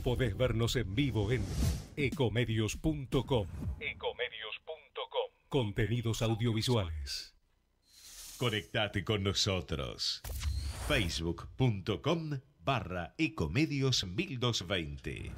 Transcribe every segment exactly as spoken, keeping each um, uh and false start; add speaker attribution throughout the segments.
Speaker 1: Podés vernos en vivo en ecomedios punto com. ecomedios punto com. Contenidos audiovisuales.
Speaker 2: Conectate con nosotros. Facebook.com barra Ecomedios mil doscientos veinte.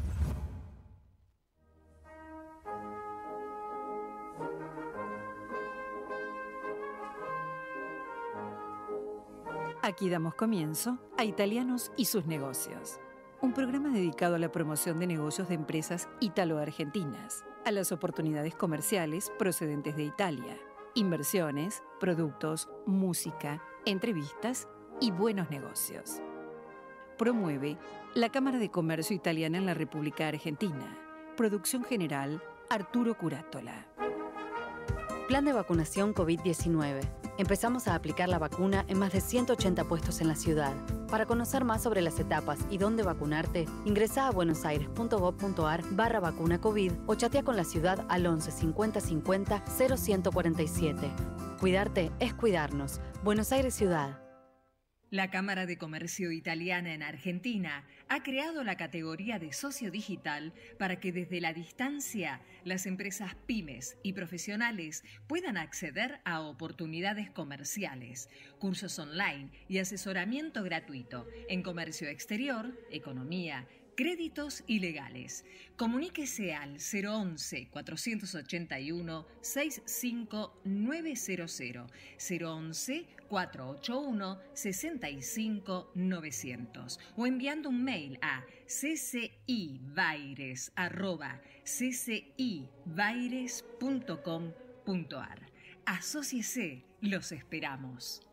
Speaker 3: Aquí damos comienzo a Italianos y sus negocios, un programa dedicado a la promoción de negocios de empresas italo-argentinas, a las oportunidades comerciales procedentes de Italia, inversiones, productos, música, entrevistas y buenos negocios. Promueve la Cámara de Comercio Italiana en la República Argentina. Producción general, Arturo Curátola.
Speaker 4: Plan de vacunación COVID diecinueve. Empezamos a aplicar la vacuna en más de ciento ochenta puestos en la ciudad. Para conocer más sobre las etapas y dónde vacunarte, ingresá a buenosaires.gov.ar barra vacuna COVID o chatea con la ciudad al once cincuenta cincuenta cero ciento cuarenta y siete. Cuidarte es cuidarnos. Buenos Aires Ciudad.
Speaker 5: La Cámara de Comercio Italiana en Argentina ha creado la categoría de socio digital para que desde la distancia las empresas pymes y profesionales puedan acceder a oportunidades comerciales, cursos online y asesoramiento gratuito en comercio exterior, economía, créditos y legales. Comuníquese al cero once, cuatrocientos ochenta y uno, sesenta y cinco novecientos, cero once, cuatrocientos ochenta y uno, sesenta y cinco novecientos o enviando un mail a ccibaires arroba ccibaires punto com punto ar. Asóciese, los esperamos.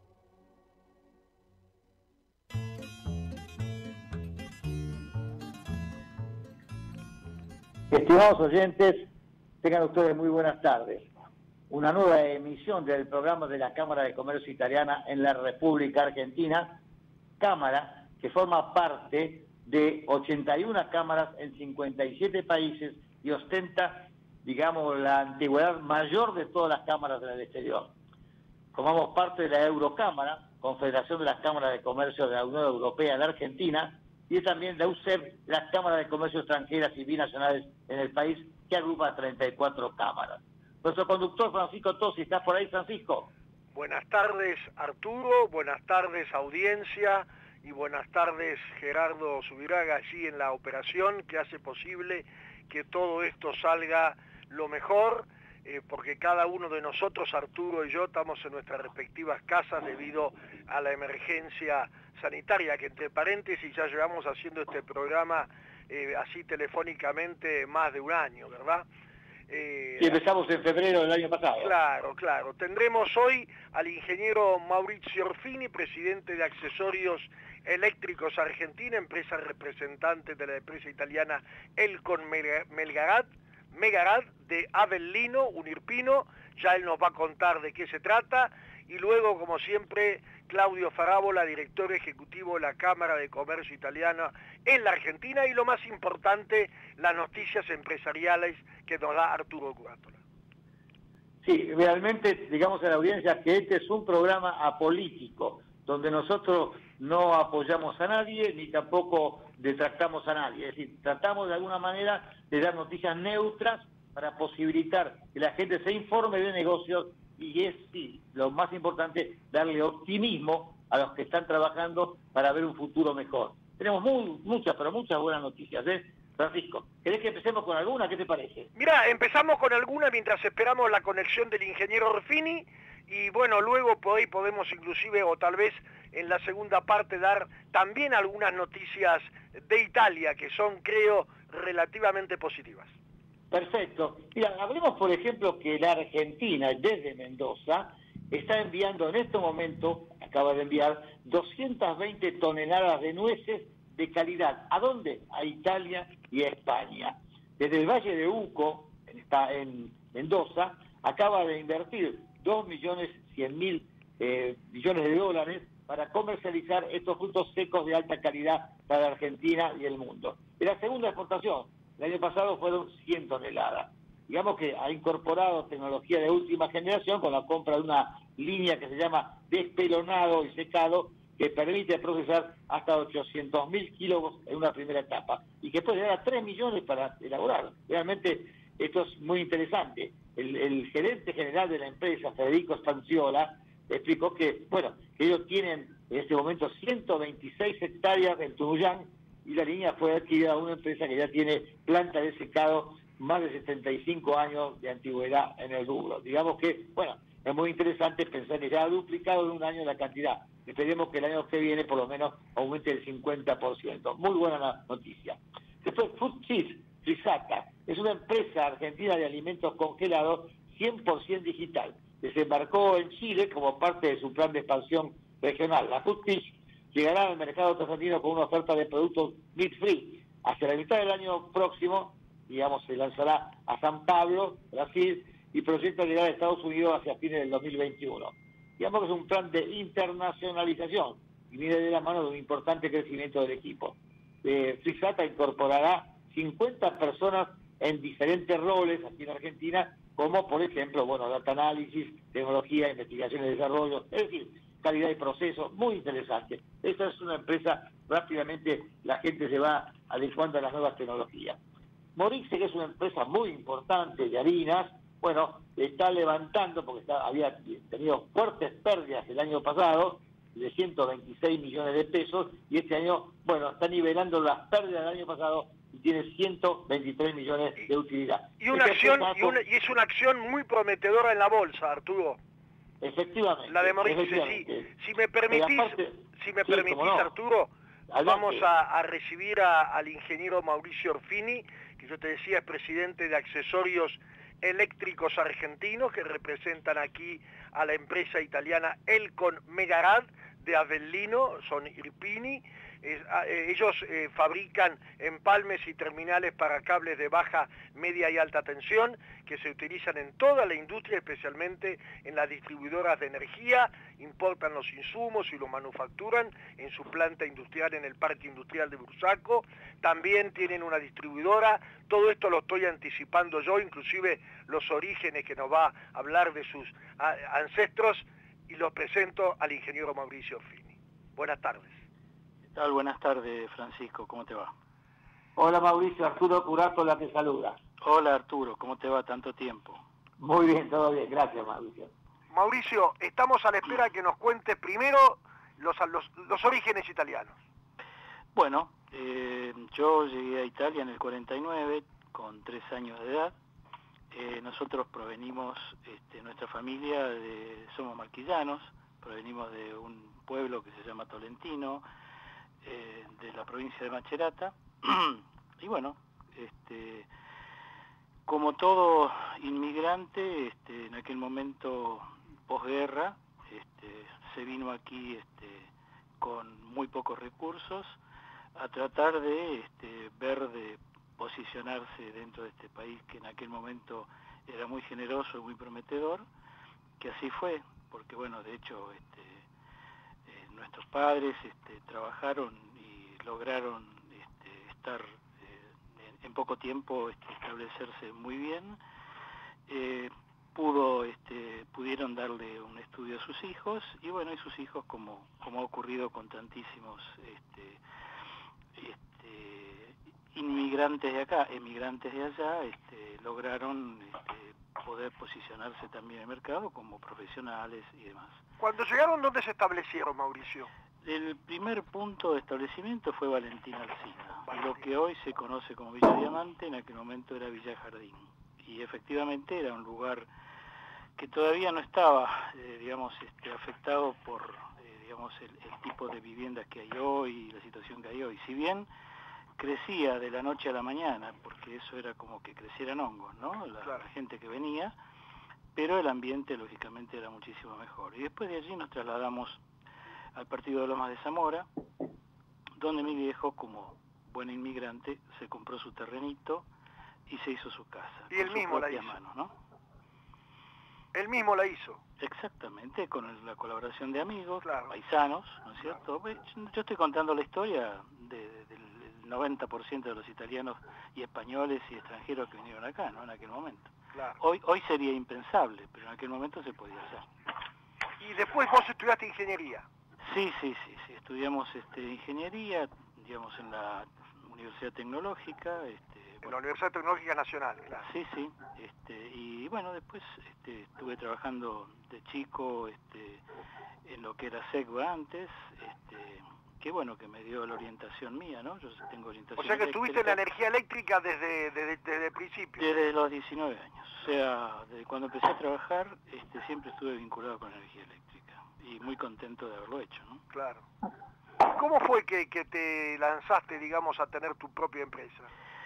Speaker 6: Estimados oyentes, tengan ustedes muy buenas tardes. Una nueva emisión del programa de la Cámara de Comercio Italiana en la República Argentina, cámara que forma parte de ochenta y una cámaras en cincuenta y siete países y ostenta, digamos, la antigüedad mayor de todas las cámaras del exterior. Formamos parte de la Eurocámara, Confederación de las Cámaras de Comercio de la Unión Europea en la Argentina, y es también la U C E B, las cámaras de comercio extranjeras y binacionales en el país, que agrupa treinta y cuatro cámaras. Nuestro conductor Francisco Tosi, ¿estás por ahí, Francisco?
Speaker 7: Buenas tardes, Arturo, buenas tardes, audiencia, y buenas tardes, Gerardo Subiraga, allí en la operación que hace posible que todo esto salga lo mejor, eh, porque cada uno de nosotros, Arturo y yo, estamos en nuestras respectivas casas debido a la emergencia sanitaria, que entre paréntesis ya llevamos haciendo este programa eh, así telefónicamente más de un año, ¿verdad?
Speaker 6: Eh, sí, empezamos en febrero del año pasado.
Speaker 7: Claro, claro. Tendremos hoy al ingeniero Maurizio Orfini, presidente de Accesorios Eléctricos Argentina, empresa representante de la empresa italiana Elcon Melgarad, Megarad de Avellino, un irpino. Ya él nos va a contar de qué se trata. Y luego, como siempre, Claudio Farabola, director ejecutivo de la Cámara de Comercio Italiana en la Argentina, y lo más importante, las noticias empresariales que nos da Arturo Curátola.
Speaker 6: Sí, realmente, digamos a la audiencia que este es un programa apolítico, donde nosotros no apoyamos a nadie, ni tampoco detractamos a nadie. Es decir, tratamos de alguna manera de dar noticias neutras para posibilitar que la gente se informe de negocios. Y es, sí, lo más importante, darle optimismo a los que están trabajando para ver un futuro mejor. Tenemos muy, muchas, pero muchas buenas noticias, ¿eh? Francisco, ¿querés que empecemos con alguna? ¿Qué te parece?
Speaker 7: Mira, empezamos con alguna mientras esperamos la conexión del ingeniero Orfini, y bueno, luego por ahí podemos inclusive, o tal vez en la segunda parte, dar también algunas noticias de Italia, que son, creo, relativamente positivas.
Speaker 6: Perfecto. Mira, hablemos, por ejemplo, que la Argentina, desde Mendoza, está enviando en este momento, acaba de enviar, doscientas veinte toneladas de nueces de calidad. ¿A dónde? A Italia y a España. Desde el Valle de Uco, está en Mendoza, acaba de invertir dos millones cien mil eh, millones de dólares para comercializar estos frutos secos de alta calidad para la Argentina y el mundo. Y la segunda exportación, el año pasado fueron cien toneladas. Digamos que ha incorporado tecnología de última generación con la compra de una línea que se llama despelonado y secado, que que permite procesar hasta ochocientos mil kilos en una primera etapa y que puede llegar a tres millones para elaborar. Realmente esto es muy interesante. El, el gerente general de la empresa, Federico Stanciola, explicó que, bueno, que ellos tienen en este momento ciento veintiséis hectáreas en Tunuyán y la línea fue adquirida a una empresa que ya tiene planta de secado más de setenta y cinco años de antigüedad en el rubro. Digamos que, bueno, es muy interesante pensar que ya ha duplicado en un año la cantidad. Esperemos que el año que viene por lo menos aumente el cincuenta por ciento. Muy buena noticia. Después, Food Cheese, Frisata, es una empresa argentina de alimentos congelados cien por ciento digital. Desembarcó en Chile como parte de su plan de expansión regional. La Food Cheese llegará al mercado argentino con una oferta de productos meat free. Hacia la mitad del año próximo, digamos, se lanzará a San Pablo, Brasil, y proyecta llegar a Estados Unidos hacia fines del dos mil veintiuno. Digamos que es un plan de internacionalización y viene de la mano de un importante crecimiento del equipo. Eh, Frisata incorporará cincuenta personas en diferentes roles aquí en Argentina, como por ejemplo, bueno, data análisis, tecnología, investigación y desarrollo, es decir, calidad de proceso, muy interesante. Esta es una empresa, rápidamente la gente se va adecuando a las nuevas tecnologías. Morixe, que es una empresa muy importante de harinas, bueno, está levantando, porque está, había tenido fuertes pérdidas el año pasado, de ciento veintiséis millones de pesos, y este año, bueno, está nivelando las pérdidas del año pasado y tiene ciento veintitrés millones de utilidad.
Speaker 7: Y, una
Speaker 6: Esta
Speaker 7: acción,
Speaker 6: empresa,
Speaker 7: y, una, y es una acción muy prometedora en la bolsa, Arturo.
Speaker 6: Efectivamente.
Speaker 7: La de Morixe, sí. Si me permitís,
Speaker 6: aparte,
Speaker 7: si me
Speaker 6: sí,
Speaker 7: permitís,
Speaker 6: no.
Speaker 7: Arturo,
Speaker 6: Adelante.
Speaker 7: vamos a, a recibir a, al ingeniero Mauricio Orfini, que yo te decía es presidente de Accesorios Eléctricos Argentinos, que representan aquí a la empresa italiana Elcon Megarad de Avellino, son Irpini. Eh, ellos eh, fabrican empalmes y terminales para cables de baja, media y alta tensión que se utilizan en toda la industria, especialmente en las distribuidoras de energía. Importan los insumos y los manufacturan en su planta industrial en el Parque Industrial de Bursaco. También tienen una distribuidora. Todo esto lo estoy anticipando yo, inclusive los orígenes que nos va a hablar de sus ancestros, y los presento al ingeniero Mauricio Orfini. Buenas tardes.
Speaker 8: ¿Qué tal? Buenas tardes, Francisco, ¿cómo te va?
Speaker 6: Hola Mauricio, Arturo Curato la te saluda.
Speaker 8: Hola Arturo, ¿cómo te va? Tanto tiempo.
Speaker 6: Muy bien, todo bien, gracias Mauricio.
Speaker 7: Mauricio, estamos a la espera que nos cuente primero los, los, los orígenes italianos.
Speaker 8: Bueno, eh, yo llegué a Italia en el cuarenta y nueve, con tres años de edad. Eh, nosotros provenimos, este, nuestra familia, de, somos marquillanos, provenimos de un pueblo que se llama Tolentino, eh, de la provincia de Macerata, y bueno, este, como todo inmigrante, este, en aquel momento posguerra, este, se vino aquí este, con muy pocos recursos a tratar de este, ver de posicionarse dentro de este país que en aquel momento era muy generoso y muy prometedor, que así fue, porque bueno, de hecho este, eh, nuestros padres este, trabajaron y lograron este, estar eh, en, en poco tiempo este, establecerse muy bien. Eh, pudo, este, pudieron darle un estudio a sus hijos, y bueno, y sus hijos, como, como ha ocurrido con tantísimos este, este, inmigrantes de acá, emigrantes de allá, este, lograron este, poder posicionarse también en el mercado como profesionales y demás.
Speaker 7: Cuando llegaron, ¿dónde se establecieron, Mauricio?
Speaker 8: El primer punto de establecimiento fue Valentín Alsina, Valentín. Lo que hoy se conoce como Villa Diamante, en aquel momento era Villa Jardín, y efectivamente era un lugar que todavía no estaba, eh, digamos, este, afectado por, eh, digamos, el, el tipo de viviendas que hay hoy y la situación que hay hoy. Si bien crecía de la noche a la mañana, porque eso era como que crecieran hongos, ¿no? La, claro. la gente que venía, pero el ambiente lógicamente era muchísimo mejor. Y después de allí nos trasladamos al partido de Lomas de Zamora, donde mi viejo, como buen inmigrante, se compró su terrenito y se hizo su casa.
Speaker 7: Y él mismo la hizo.
Speaker 8: Mano, ¿no?
Speaker 7: Él mismo la hizo.
Speaker 8: Exactamente, con el, la colaboración de amigos, claro. paisanos, ¿no es cierto? Claro. Yo estoy contando la historia de, de, del noventa por ciento de los italianos y españoles y extranjeros que vinieron acá, ¿no? En aquel momento.
Speaker 7: Claro.
Speaker 8: Hoy, hoy sería impensable, pero en aquel momento se podía hacer.
Speaker 7: Y después vos estudiaste ingeniería.
Speaker 8: Sí, sí, sí, sí. Estudiamos este, ingeniería, digamos, en la Universidad Tecnológica. Este,
Speaker 7: En
Speaker 8: bueno,
Speaker 7: la Universidad Tecnológica Nacional, claro.
Speaker 8: Sí, sí. Este, y bueno, después este, estuve trabajando de chico este, en lo que era SECBA antes, este, que bueno, que me dio la orientación mía, ¿no? Yo tengo orientación
Speaker 7: O sea que
Speaker 8: eléctrica.
Speaker 7: estuviste en la energía eléctrica desde, desde, desde el principio.
Speaker 8: Desde los diecinueve años, o sea, desde cuando empecé a trabajar, este, siempre estuve vinculado con la energía eléctrica y muy contento de haberlo hecho, ¿no?
Speaker 7: Claro. ¿Cómo fue que, que te lanzaste, digamos, a tener tu propia empresa?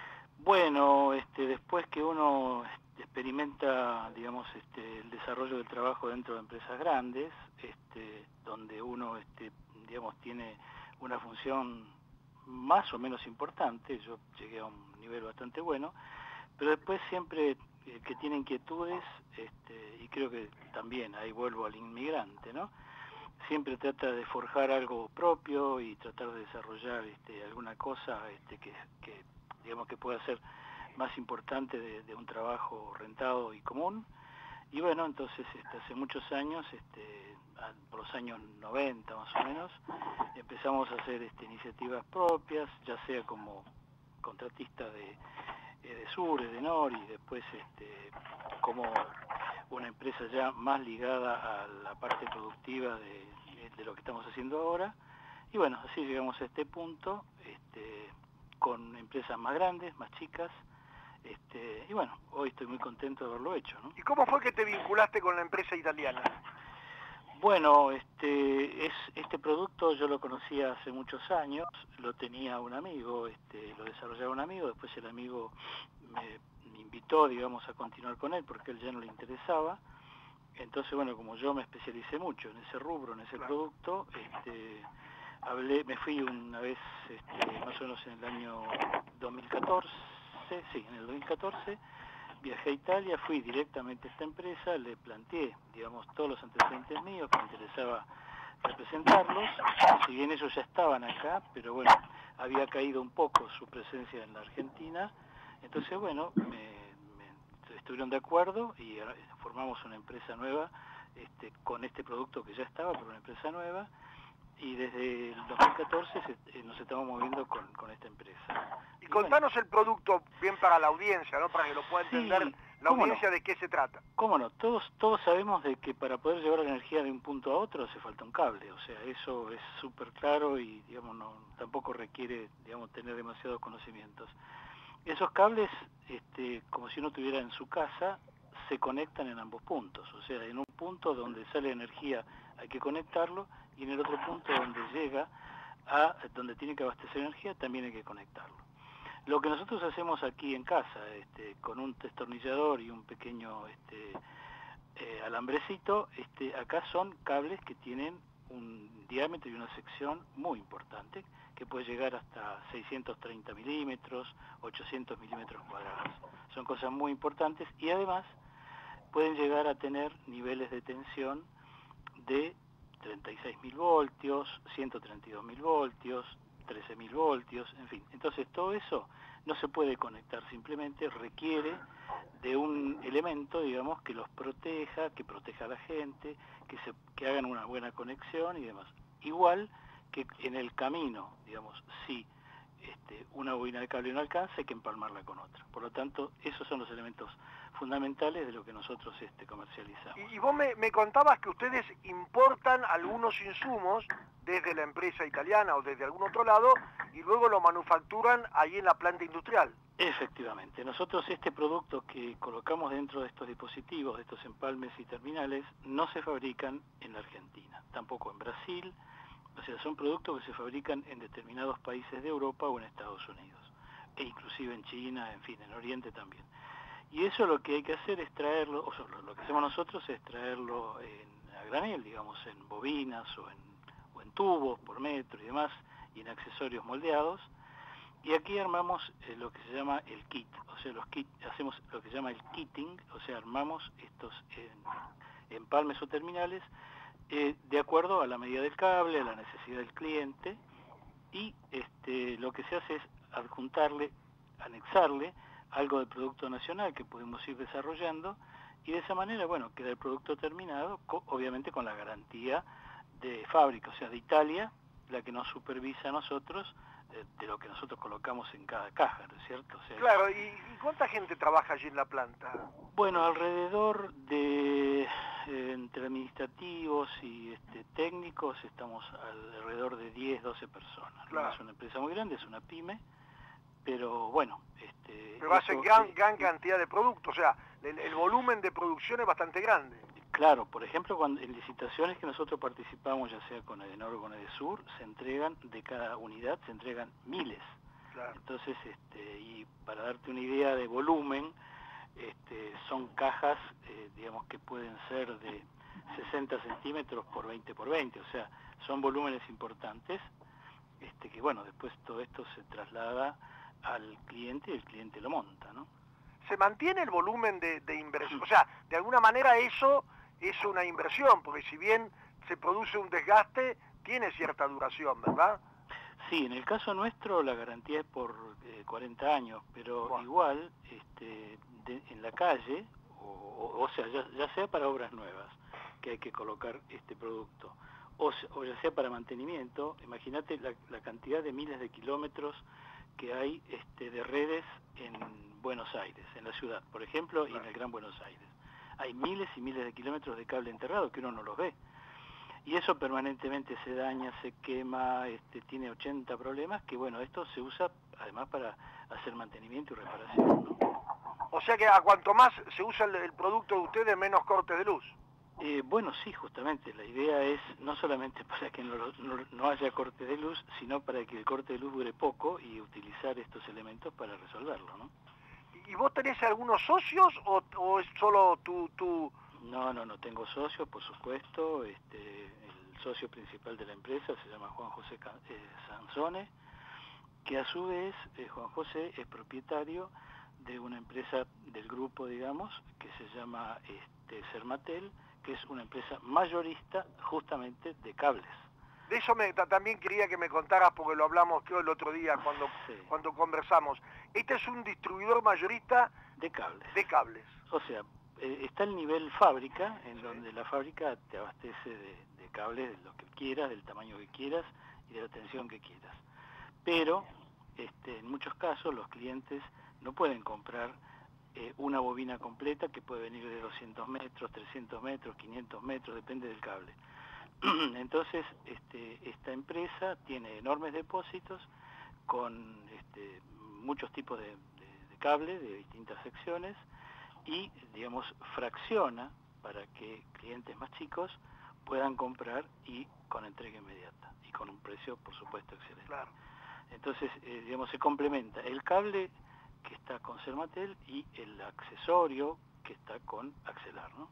Speaker 8: Bueno, este, después que uno experimenta, digamos, este, el desarrollo del trabajo dentro de empresas grandes, este, donde uno, este, digamos, tiene una función más o menos importante, yo llegué a un nivel bastante bueno, pero después siempre eh, que tiene inquietudes, este, y creo que también ahí vuelvo al inmigrante, ¿no? Siempre trata de forjar algo propio y tratar de desarrollar este, alguna cosa este, que, que digamos que pueda ser más importante de, de un trabajo rentado y común. Y bueno, entonces este, hace muchos años, este, por los años noventa más o menos, empezamos a hacer este, iniciativas propias, ya sea como contratista de, de Sur, de Nor, y después este, como una empresa ya más ligada a la parte productiva de, de lo que estamos haciendo ahora. Y bueno, así llegamos a este punto, este, con empresas más grandes, más chicas, este, y bueno, hoy estoy muy contento de haberlo hecho, ¿no?
Speaker 7: ¿Y cómo fue que te vinculaste con la empresa italiana?
Speaker 8: Bueno, este, es, este producto yo lo conocía hace muchos años, lo tenía un amigo, este, lo desarrollaba un amigo, después el amigo me, me invitó, digamos, a continuar con él porque a él ya no le interesaba. Entonces, bueno, como yo me especialicé mucho en ese rubro, en ese claro. producto, este, hablé, me fui una vez, este, más o menos en el año dos mil catorce, sí, en el dos mil catorce, viajé a Italia, fui directamente a esta empresa, le planteé, digamos, todos los antecedentes míos, que me interesaba representarlos, si bien ellos ya estaban acá, pero bueno, había caído un poco su presencia en la Argentina, entonces, bueno, me, me estuvieron de acuerdo y formamos una empresa nueva este, con este producto que ya estaba, pero una empresa nueva, y desde el dos mil catorce se, eh, nos estamos moviendo con, con esta empresa.
Speaker 7: Y, y contanos bueno, el producto bien para la audiencia, ¿no? Para que lo pueda entender sí, la audiencia no? de qué se trata.
Speaker 8: ¿Cómo no? Todos, todos sabemos de que para poder llevar la energía de un punto a otro hace falta un cable, o sea, eso es súper claro y digamos no, tampoco requiere digamos tener demasiados conocimientos. Esos cables, este, como si uno tuviera en su casa, se conectan en ambos puntos, o sea, en un punto donde sale energía hay que conectarlo y en el otro punto donde llega a donde tiene que abastecer energía también hay que conectarlo. Lo que nosotros hacemos aquí en casa, este, con un destornillador y un pequeño este, eh, alambrecito, este, acá son cables que tienen un diámetro y una sección muy importante, que puede llegar hasta seiscientos treinta milímetros, ochocientos milímetros cuadrados. Son cosas muy importantes y además pueden llegar a tener niveles de tensión de treinta y seis mil voltios, ciento treinta y dos mil voltios, trece mil voltios, en fin. Entonces todo eso no se puede conectar, simplemente requiere de un elemento, digamos, que los proteja, que proteja a la gente, que, se, que hagan una buena conexión y demás. Igual que en el camino, digamos, si este, una bobina de cable no alcanza, hay que empalmarla con otra. Por lo tanto, esos son los elementos fundamentales de lo que nosotros este, comercializamos.
Speaker 7: Y, y vos me, me contabas que ustedes importan algunos insumos desde la empresa italiana o desde algún otro lado y luego lo manufacturan ahí en la planta industrial.
Speaker 8: Efectivamente. Nosotros este producto que colocamos dentro de estos dispositivos, de estos empalmes y terminales, no se fabrican en la Argentina, tampoco en Brasil. O sea, son productos que se fabrican en determinados países de Europa o en Estados Unidos, e inclusive en China, en fin, en Oriente también. Y eso lo que hay que hacer es traerlo, o sea, lo que hacemos nosotros es traerlo en, a granel, digamos, en bobinas o en, o en tubos por metro y demás, y en accesorios moldeados. Y aquí armamos eh, lo que se llama el kit, o sea, los kit, hacemos lo que se llama el kitting, o sea, armamos estos eh, empalmes o terminales, Eh, de acuerdo a la medida del cable, a la necesidad del cliente, y este, lo que se hace es adjuntarle, anexarle algo del producto nacional que podemos ir desarrollando, y de esa manera, bueno, queda el producto terminado, co obviamente con la garantía de fábrica, o sea, de Italia, la que nos supervisa a nosotros eh, de lo que nosotros colocamos en cada caja, ¿no es cierto? O sea,
Speaker 7: claro, ¿y, ¿y cuánta gente trabaja allí en la planta?
Speaker 8: Bueno, alrededor de, eh, entre administrativos y este, técnicos, estamos alrededor de diez, doce personas.
Speaker 7: Claro.
Speaker 8: No es una empresa muy grande, es una pyme, pero bueno... Este,
Speaker 7: pero hacen
Speaker 8: eso,
Speaker 7: gran,
Speaker 8: eh,
Speaker 7: gran cantidad de productos, o sea, el, el volumen de producción es bastante grande.
Speaker 8: Claro, por ejemplo, cuando en licitaciones que nosotros participamos, ya sea con Edenor o con Edesur, se entregan, de cada unidad, se entregan miles.
Speaker 7: Claro.
Speaker 8: Entonces, este, y para darte una idea de volumen, este, son cajas, eh, digamos, que pueden ser de sesenta centímetros por veinte por veinte, o sea, son volúmenes importantes, este, que bueno, después todo esto se traslada al cliente y el cliente lo monta, ¿no?
Speaker 7: ¿Se mantiene el volumen de, de inversión? O sea, de alguna manera eso es una inversión, porque si bien se produce un desgaste, tiene cierta duración, ¿verdad?
Speaker 8: Sí, en el caso nuestro la garantía es por eh, cuarenta años, pero
Speaker 7: Bueno.
Speaker 8: igual este, de, en la calle, o, o, o sea, ya, ya sea para obras nuevas, que hay que colocar este producto, o, o ya sea para mantenimiento, imagínate la, la cantidad de miles de kilómetros que hay este, de redes en Buenos Aires, en la ciudad, por ejemplo, y en el Gran Buenos Aires. Hay miles y miles de kilómetros de cable enterrado que uno no los ve. Y eso permanentemente se daña, se quema, este, tiene ochenta problemas, que bueno, esto se usa además para hacer mantenimiento y reparación, ¿no?
Speaker 7: O sea que a cuanto más se usa el, el producto de ustedes, menos cortes de luz.
Speaker 8: Eh, bueno, sí, justamente, la idea es no solamente para que no, no, no haya corte de luz, sino para que el corte de luz dure poco y utilizar estos elementos para resolverlo, ¿no?
Speaker 7: ¿Y vos tenés algunos socios o, o es solo tu, tu...?
Speaker 8: No, no, no tengo socios, por supuesto. Este, el socio principal de la empresa se llama Juan José eh, Sansone, que a su vez, eh, Juan José es propietario de una empresa del grupo, digamos, que se llama este, Sermatel, que es una empresa mayorista justamente de cables.
Speaker 7: De eso me, también quería que me contaras, porque lo hablamos creo el otro día cuando,
Speaker 8: sí.
Speaker 7: cuando conversamos. Este es un distribuidor mayorista
Speaker 8: de cables.
Speaker 7: De cables.
Speaker 8: O sea, eh, está el nivel fábrica, en
Speaker 7: sí.
Speaker 8: donde la fábrica te abastece de, de cables de lo que quieras, del tamaño que quieras y de la tensión que quieras. Pero este, en muchos casos los clientes no pueden comprar eh, una bobina completa que puede venir de doscientos metros, trescientos metros, quinientos metros, depende del cable. Entonces, este, esta empresa tiene enormes depósitos con este, muchos tipos de, de, de cable de distintas secciones y, digamos, fracciona para que clientes más chicos puedan comprar y con entrega inmediata y con un precio, por supuesto, excelente.
Speaker 7: Claro.
Speaker 8: Entonces, eh, digamos, se complementa el cable que está con Sermatel y el accesorio que está con Axelar, ¿no?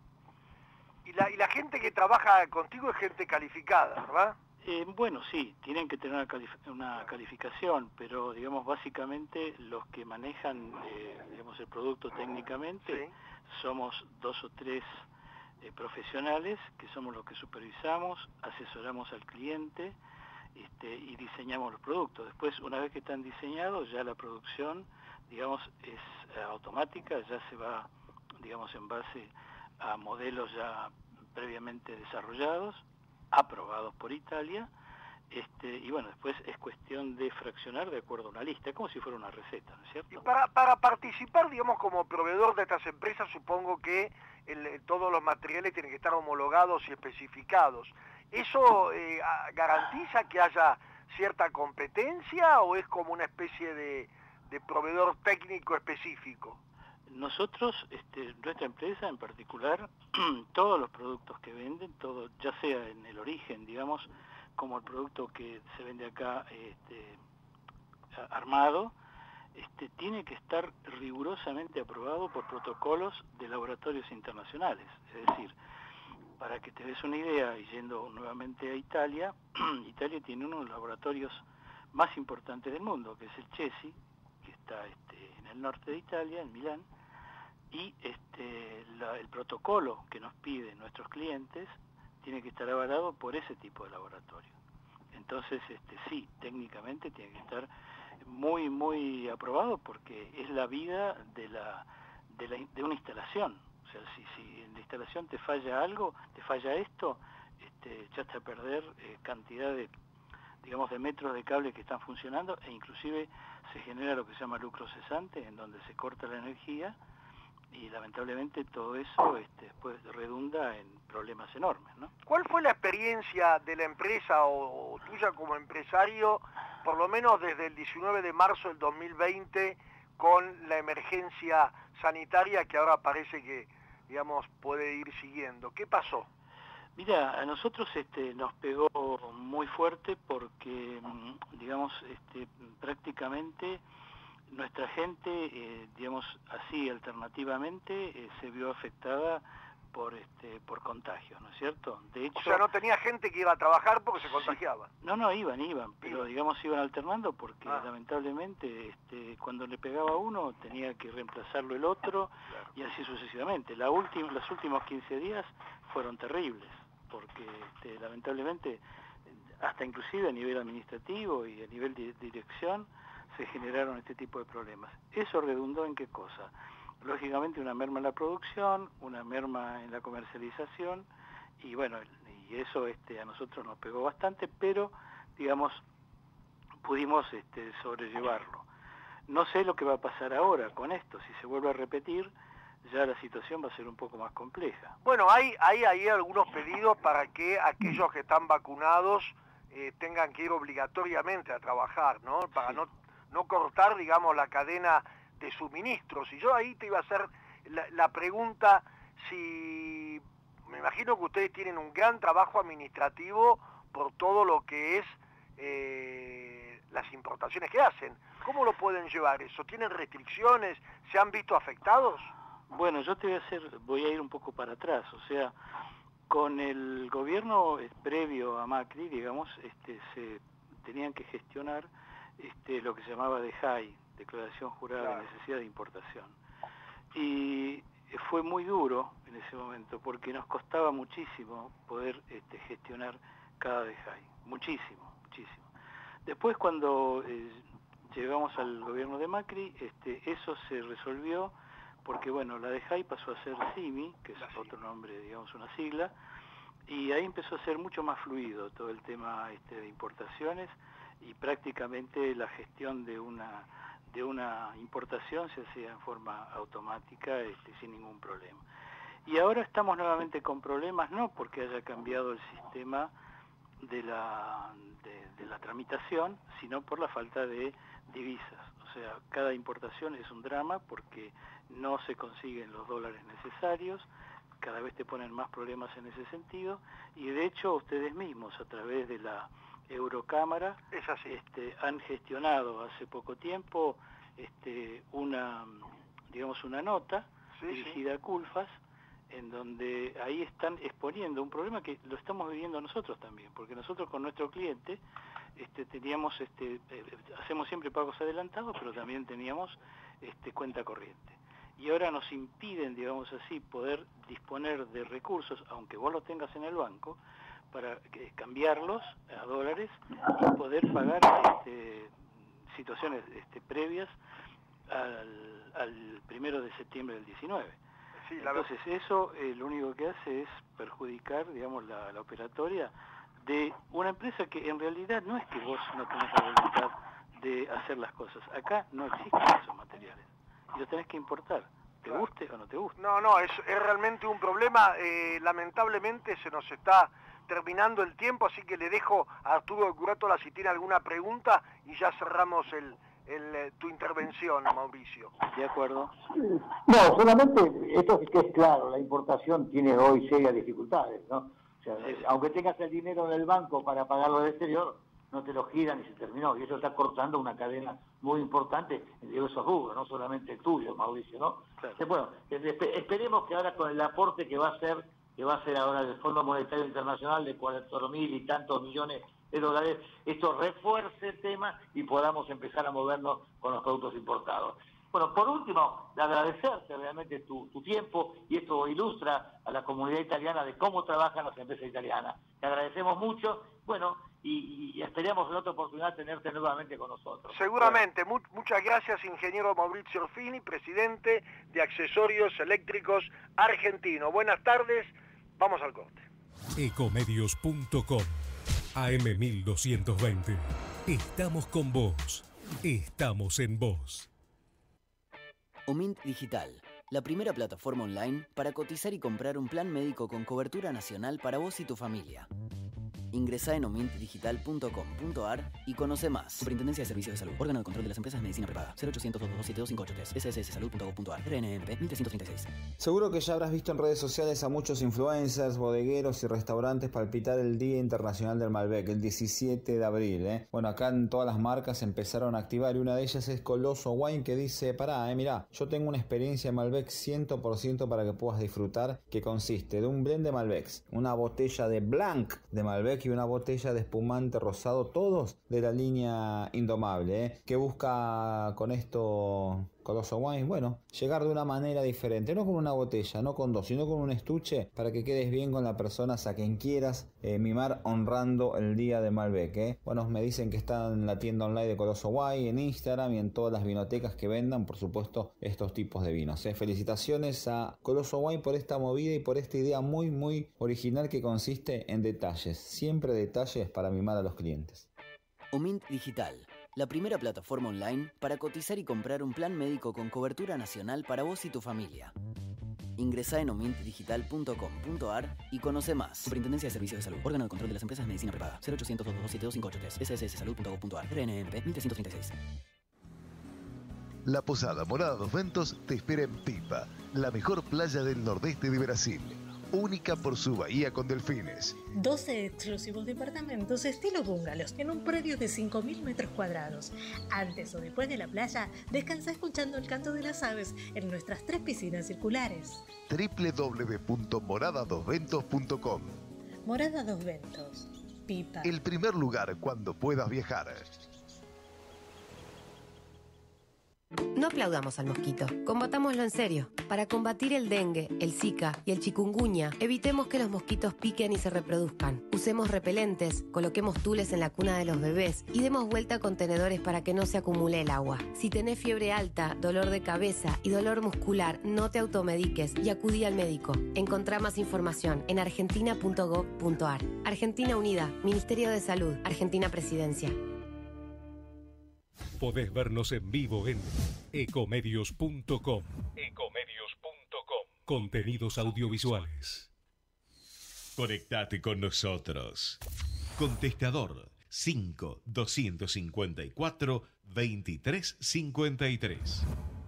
Speaker 7: Y la, y la gente que trabaja contigo es gente calificada, ¿verdad?
Speaker 8: Eh, bueno, sí, tienen que tener una, calif- una calificación, pero digamos básicamente los que manejan eh, digamos el producto técnicamente
Speaker 7: sí.
Speaker 8: somos dos o tres eh, profesionales que somos los que supervisamos, asesoramos al cliente este, y diseñamos los productos. Después, una vez que están diseñados, ya la producción, digamos, es eh, automática, ya se va, digamos, en base a modelos ya previamente desarrollados, aprobados por Italia, este, y bueno, después es cuestión de fraccionar de acuerdo a una lista, como si fuera una receta, ¿no es cierto?
Speaker 7: Y para, para participar, digamos, como proveedor de estas empresas, supongo que el, todos los materiales tienen que estar homologados y especificados. ¿Eso eh, garantiza que haya cierta competencia o es como una especie de, de proveedor técnico específico?
Speaker 8: Nosotros, este, nuestra empresa en particular, todos los productos que venden, todo, ya sea en el origen, digamos, como el producto que se vende acá este, armado, este, tiene que estar rigurosamente aprobado por protocolos de laboratorios internacionales. Es decir, para que te des una idea, y yendo nuevamente a Italia, Italia tiene uno de los laboratorios más importantes del mundo, que es el CESI, que está este, en el norte de Italia, en Milán, y este, la, el protocolo que nos piden nuestros clientes tiene que estar avalado por ese tipo de laboratorio. Entonces, este, sí, técnicamente tiene que estar muy, muy aprobado porque es la vida de, la, de, la, de una instalación. O sea, si, si en la instalación te falla algo, te falla esto, este, echaste a perder eh, cantidad de, digamos, de metros de cable que están funcionando, e inclusive se genera lo que se llama lucro cesante, en donde se corta la energía, y lamentablemente todo eso este, después redunda en problemas enormes, ¿no?
Speaker 7: ¿Cuál fue la experiencia de la empresa o, o tuya como empresario, por lo menos desde el diecinueve de marzo del dos mil veinte, con la emergencia sanitaria que ahora parece que, digamos, puede ir siguiendo? ¿Qué pasó?
Speaker 8: Mira, a nosotros este, nos pegó muy fuerte porque, digamos, este, prácticamente nuestra gente, eh, digamos así, alternativamente, eh, se vio afectada por este por contagios, ¿no es cierto? De hecho,
Speaker 7: o sea, no tenía gente que iba a trabajar porque se
Speaker 8: sí,
Speaker 7: contagiaba.
Speaker 8: No, no, iban, iban, pero
Speaker 7: iban.
Speaker 8: digamos iban alternando porque
Speaker 7: ah.
Speaker 8: lamentablemente este, cuando le pegaba a uno tenía que reemplazarlo el otro, claro. Y así sucesivamente. La última, los últimos quince días fueron terribles porque este, lamentablemente hasta inclusive a nivel administrativo y a nivel de dirección se generaron este tipo de problemas. ¿Eso redundó en qué cosa? Lógicamente una merma en la producción, una merma en la comercialización, y bueno, y eso este, a nosotros nos pegó bastante, pero digamos, pudimos este, sobrellevarlo. No sé lo que va a pasar ahora con esto, si se vuelve a repetir, ya la situación va a ser un poco más compleja.
Speaker 7: Bueno, hay, hay ahí algunos pedidos para que aquellos que están vacunados eh, tengan que ir obligatoriamente a trabajar, ¿no? Para sí. no no cortar, digamos, la cadena de suministros. Y yo ahí te iba a hacer la, la pregunta, si me imagino que ustedes tienen un gran trabajo administrativo por todo lo que es eh, las importaciones que hacen. ¿Cómo lo pueden llevar eso? ¿Tienen restricciones? ¿Se han visto afectados?
Speaker 8: Bueno, yo te voy a hacer, voy a ir un poco para atrás, o sea, con el gobierno previo a Macri, digamos, este, se tenían que gestionar Este, lo que se llamaba D J I, Declaración Jurada claro. de Necesidad de Importación. Y fue muy duro en ese momento porque nos costaba muchísimo poder este, gestionar cada D J I, muchísimo, muchísimo. Después cuando eh, llegamos al gobierno de Macri, este, eso se resolvió porque bueno, la D J I pasó a ser C I M I, que es la otro nombre, digamos una sigla, y ahí empezó a ser mucho más fluido todo el tema este, de importaciones, y prácticamente la gestión de una de una importación se hacía en forma automática, este, sin ningún problema. Y ahora estamos nuevamente con problemas, no porque haya cambiado el sistema de la de, de la tramitación, sino por la falta de divisas. O sea, cada importación es un drama porque no se consiguen los dólares necesarios, cada vez te ponen más problemas en ese sentido, y de hecho ustedes mismos a través de la Eurocámara
Speaker 7: es así.
Speaker 8: Este, han gestionado hace poco tiempo este, una, digamos, una nota sí, dirigida sí. a Culfas, en donde ahí están exponiendo un problema que lo estamos viviendo nosotros también, porque nosotros con nuestro cliente este, teníamos, este, eh, hacemos siempre pagos adelantados, pero también teníamos este, cuenta corriente. Y ahora nos impiden, digamos así, poder disponer de recursos, aunque vos los tengas en el banco, para eh, cambiarlos a dólares y poder pagar este, situaciones este, previas al, al primero de septiembre del diecinueve. Sí, la Entonces eso eh, lo único que hace es perjudicar, digamos, la, la operatoria de una empresa que en realidad no es que vos no tenés la voluntad de hacer las cosas. Acá no existen esos materiales y los tenés que importar, te claro. guste o no te guste.
Speaker 7: No, no, es, es realmente un problema. Eh, lamentablemente se nos está terminando el tiempo, así que le dejo a Arturo Curátola si tiene alguna pregunta y ya cerramos el, el, tu intervención, Mauricio.
Speaker 8: De acuerdo.
Speaker 6: No, solamente esto sí que es claro, la importación tiene hoy serias dificultades, ¿no? O sea, sí, sí. Aunque tengas el dinero en el banco para pagarlo del exterior, no te lo giran y se terminó, y eso está cortando una cadena muy importante en diversos rubros, no solamente el tuyo, Mauricio, ¿no? Claro. Bueno, esperemos que ahora con el aporte que va a hacer que va a ser ahora el Fondo Monetario Internacional de cuatro mil y tantos millones de dólares, esto refuerce el tema y podamos empezar a movernos con los productos importados. Bueno, por último, agradecerte realmente tu, tu tiempo, y esto ilustra a la comunidad italiana de cómo trabajan las empresas italianas. Te agradecemos mucho, bueno, y, y esperamos en otra oportunidad tenerte nuevamente con nosotros.
Speaker 7: Seguramente. Bueno. Muchas gracias, ingeniero Maurizio Orfini, presidente de Accesorios Eléctricos Argentino. Buenas tardes. Vamos al corte.
Speaker 1: ecomedios punto com. A M mil doscientos veinte. Estamos con vos. Estamos en vos.
Speaker 9: Omint Digital, la primera plataforma online para cotizar y comprar un plan médico con cobertura nacional para vos y tu familia. Ingresá en omint digital punto com punto a r y conoce más. Superintendencia de Servicios de Salud. Órgano de Control de las Empresas de Medicina Prepaga. cero ochocientos, dos dos siete dos cinco ocho tres. s s s salud punto gov punto a r. R N M P mil trescientos treinta y seis.
Speaker 10: Seguro que ya habrás visto en redes sociales a muchos influencers, bodegueros y restaurantes palpitar el Día Internacional del Malbec, el diecisiete de abril. ¿eh? Bueno, acá en todas las marcas empezaron a activar y una de ellas es Coloso Wine, que dice, pará, eh, mirá, yo tengo una experiencia de Malbec cien por ciento para que puedas disfrutar, que consiste de un blend de Malbecs, una botella de Blanc de Malbec y una botella de espumante rosado, todos de la línea Indomable, ¿eh? que busca con esto Coloso Wine, bueno, llegar de una manera diferente, no con una botella, no con dos, sino con un estuche para que quedes bien con la persona a quien quieras eh, mimar honrando el día de Malbec. ¿eh? Bueno, me dicen que está en la tienda online de Coloso Wine, en Instagram y en todas las vinotecas que vendan, por supuesto, estos tipos de vinos. ¿eh? Felicitaciones a Coloso Wine por esta movida y por esta idea muy, muy original que consiste en detalles, siempre detalles para mimar a los clientes.
Speaker 9: Omint Digital, la primera plataforma online para cotizar y comprar un plan médico con cobertura nacional para vos y tu familia. Ingresá en omint digital punto com punto a r y conoce más. Superintendencia de Servicios de Salud. Órgano de Control de las Empresas de Medicina Prepaga. cero ochocientos, dos dos siete dos cinco ocho tres. s s s salud punto gov punto a r. R N M P mil trescientos treinta y seis.
Speaker 11: La Posada Morada dos Ventos te espera en Pipa, la mejor playa del nordeste de Brasil. Única por su bahía con delfines.
Speaker 12: doce exclusivos departamentos estilo bungalows en un predio de cinco mil metros cuadrados. Antes o después de la playa, descansa escuchando el canto de las aves en nuestras tres piscinas circulares.
Speaker 11: doble u doble u doble u punto morada dos ventos punto com.
Speaker 12: Morada dos Ventos, Pipa.
Speaker 11: El primer lugar cuando puedas viajar.
Speaker 13: No aplaudamos al mosquito, combatámoslo en serio. Para combatir el dengue, el zika y el chikungunya, evitemos que los mosquitos piquen y se reproduzcan. Usemos repelentes, coloquemos tules en la cuna de los bebés y demos vuelta a contenedores para que no se acumule el agua. Si tenés fiebre alta, dolor de cabeza y dolor muscular, no te automediques y acudí al médico. Encontrá más información en argentina punto gov punto a r. Argentina Unida, Ministerio de Salud, Argentina Presidencia.
Speaker 1: Podés vernos en vivo en ecomedios punto com. ecomedios punto com. Contenidos audiovisuales.
Speaker 2: Conectate con nosotros. Contestador cinco doscientos cincuenta y cuatro veintitrés cincuenta y tres.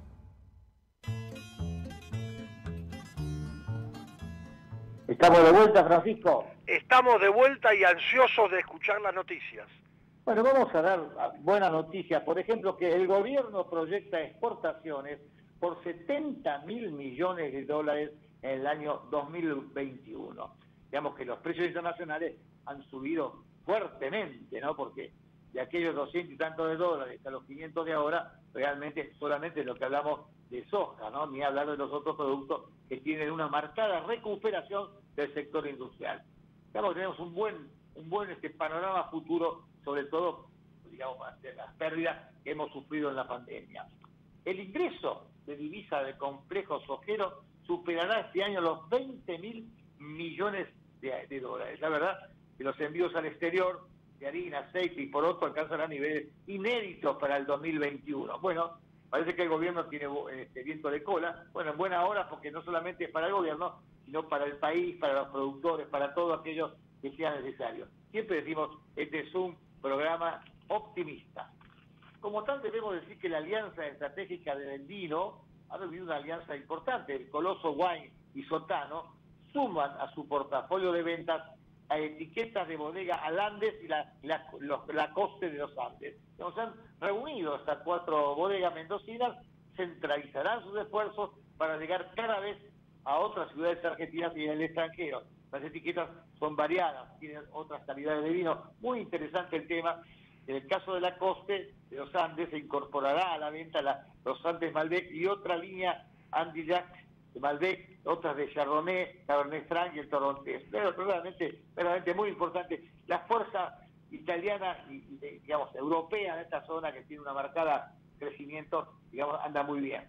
Speaker 6: Estamos de vuelta, Francisco.
Speaker 7: Estamos de vuelta y ansiosos de escuchar las noticias.
Speaker 6: Bueno, vamos a dar buenas noticias. Por ejemplo, que el gobierno proyecta exportaciones por setenta mil millones de dólares en el año dos mil veintiuno. Digamos que los precios internacionales han subido fuertemente, ¿no? Porque de aquellos doscientos y tantos de dólares a los quinientos de ahora, realmente solamente lo que hablamos de soja, ¿no? Ni hablar de los otros productos que tienen una marcada recuperación del sector industrial. Digamos que tenemos un buen, un buen este panorama futuro, sobre todo, digamos, ante las pérdidas que hemos sufrido en la pandemia. El ingreso de divisa del complejo sojero superará este año los veinte mil millones de, de dólares. La verdad que los envíos al exterior de harina, aceite y poroto alcanzan a niveles inéditos para el dos mil veintiuno. Bueno, parece que el gobierno tiene este viento de cola. Bueno, en buena hora, porque no solamente es para el gobierno, sino para el país, para los productores, para todos aquellos que sean necesarios. Siempre decimos, este es un programa optimista. Como tal, debemos decir que la alianza estratégica del vino ha vivido una alianza importante. El Coloso Wine y Sotano suman a su portafolio de ventas a etiquetas de bodega al Andes y la, la, los, la Coste de los Andes. Nos han reunido estas cuatro bodegas mendocinas, centralizarán sus esfuerzos para llegar cada vez a otras ciudades argentinas y en el extranjero. Las etiquetas son variadas, tienen otras calidades de vino. Muy interesante el tema. En el caso de la Coste de los Andes se incorporará a la venta la, los Andes Malbec y otra línea Andillac de Malbec, otras de Chardonnay, Cabernet Franc y el Torrontés. Pero realmente, realmente muy importante. La fuerza italiana y, digamos, europea en esta zona, que tiene una marcada crecimiento, digamos, anda muy bien.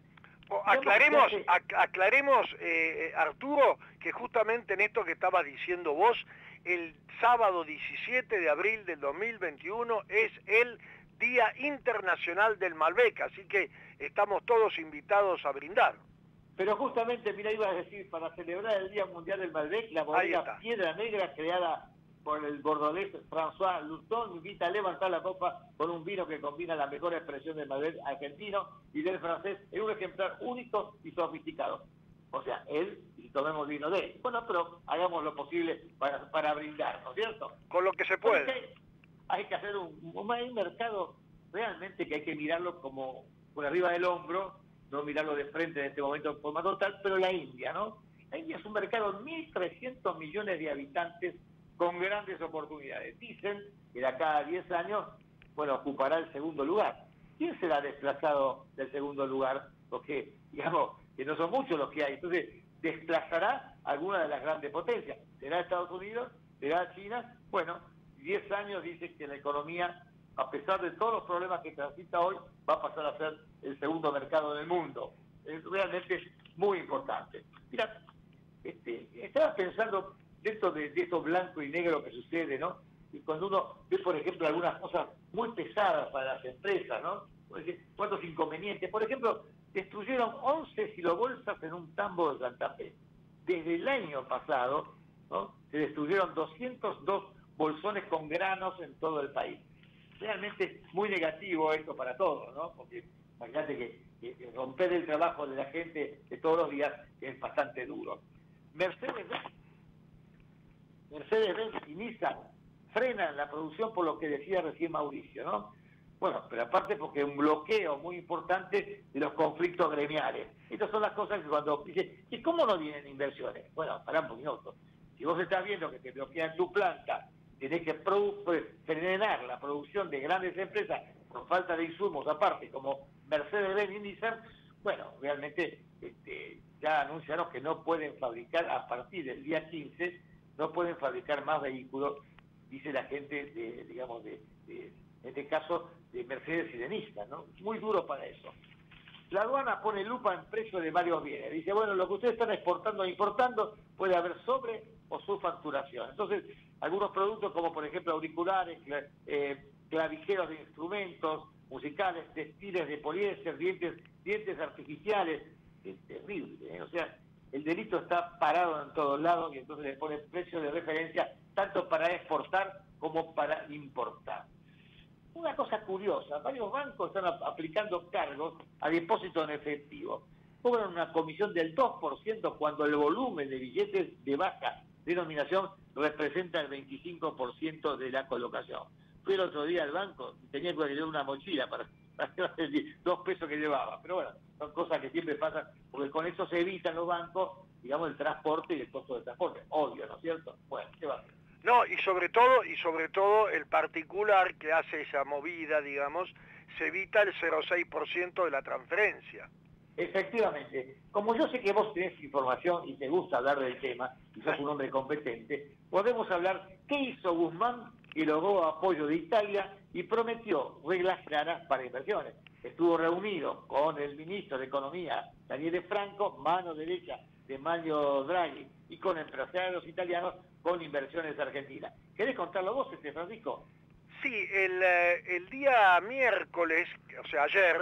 Speaker 7: Aclaremos, ac aclaremos eh, Arturo, que justamente en esto que estabas diciendo vos, el sábado diecisiete de abril del dos mil veintiuno es el Día Internacional del Malbec, así que estamos todos invitados a brindar.
Speaker 6: Pero justamente, mira, iba a decir, para celebrar el Día Mundial del Malbec, la bodega Piedra Negra, creada por el bordolés François Luston, invita a levantar la copa con un vino que combina la mejor expresión del Malbec argentino y del francés en un ejemplar único y sofisticado. O sea, él, y tomemos vino de él. Bueno, pero hagamos lo posible para, para brindar, ¿no es cierto?
Speaker 7: Con lo que se puede.
Speaker 6: Porque hay que hacer un, un, un mercado realmente que hay que mirarlo como por arriba del hombro, no mirarlo de frente en este momento en forma total, pero la India, ¿no? La India es un mercado de mil trescientos millones de habitantes con grandes oportunidades. Dicen que de acá a diez años, bueno, ocupará el segundo lugar. ¿Quién será desplazado del segundo lugar? Porque, digamos, que no son muchos los que hay. Entonces, desplazará alguna de las grandes potencias. ¿Será Estados Unidos? ¿Será China? Bueno, diez años dice que la economía, a pesar de todos los problemas que transita hoy, va a pasar a ser el segundo mercado del mundo. Es realmente muy importante. Mira, este, estaba pensando dentro de, de esto blanco y negro que sucede, ¿no? Y cuando uno ve, por ejemplo, algunas cosas muy pesadas para las empresas, ¿no? ¿Cuántos inconvenientes? Por ejemplo, destruyeron once silobolsas en un tambo de Santa Fe. Desde el año pasado, ¿no? Se destruyeron doscientos dos bolsones con granos en todo el país. Realmente muy negativo esto para todos, ¿no? Porque imagínate que, que romper el trabajo de la gente de todos los días es bastante duro. Mercedes-Benz Mercedes-Benz y Nissan frenan la producción por lo que decía recién Mauricio, ¿no? Bueno, pero aparte porque un bloqueo muy importante de los conflictos gremiales. Estas son las cosas que cuando dice, ¿y cómo no vienen inversiones? Bueno, pará un minuto. Si vos estás viendo que te bloquean tu planta, tenés que frenar la producción de grandes empresas por falta de insumos aparte, como Mercedes-Benz y Nissan, bueno, realmente este, ya anunciaron que no pueden fabricar a partir del día quince, no pueden fabricar más vehículos, dice la gente de, digamos, de, de, en este caso, de Mercedes y de Nissan, ¿no? Muy duro para eso. La aduana pone lupa en precio de varios bienes. Dice, bueno, lo que ustedes están exportando e importando puede haber sobre o subfacturación. Entonces, algunos productos como, por ejemplo, auriculares, eh, clavijeros de instrumentos musicales, textiles de poliéster, dientes, dientes artificiales, es terrible, ¿eh? O sea, el delito está parado en todos lados y entonces le pone precio de referencia tanto para exportar como para importar. Una cosa curiosa, varios bancos están aplicando cargos a depósitos en efectivo. Cobran una comisión del dos por ciento cuando el volumen de billetes de baja denominación representa el veinticinco por ciento de la colocación. Fui el otro día al banco y tenía que llevar una mochila para, para dos pesos que llevaba. Pero bueno, son cosas que siempre pasan, porque con eso se evitan los bancos, digamos, el transporte y el costo del transporte. Obvio, ¿no es cierto? Bueno, ¿qué va a hacer?
Speaker 7: No, y sobre todo, y sobre todo el particular que hace esa movida, digamos, se evita el cero coma seis por ciento de la transferencia.
Speaker 6: Efectivamente. Como yo sé que vos tenés información y te gusta hablar del tema, y sos un hombre competente, podemos hablar qué hizo Guzmán, que logró apoyo de Italia y prometió reglas claras para inversiones. Estuvo reunido con el ministro de Economía, Daniele Franco, mano derecha de Mario Draghi, y con empresarios italianos con inversiones argentinas. ¿Querés contarlo vos, este Francisco?
Speaker 7: Sí, el, el día miércoles, o sea, ayer,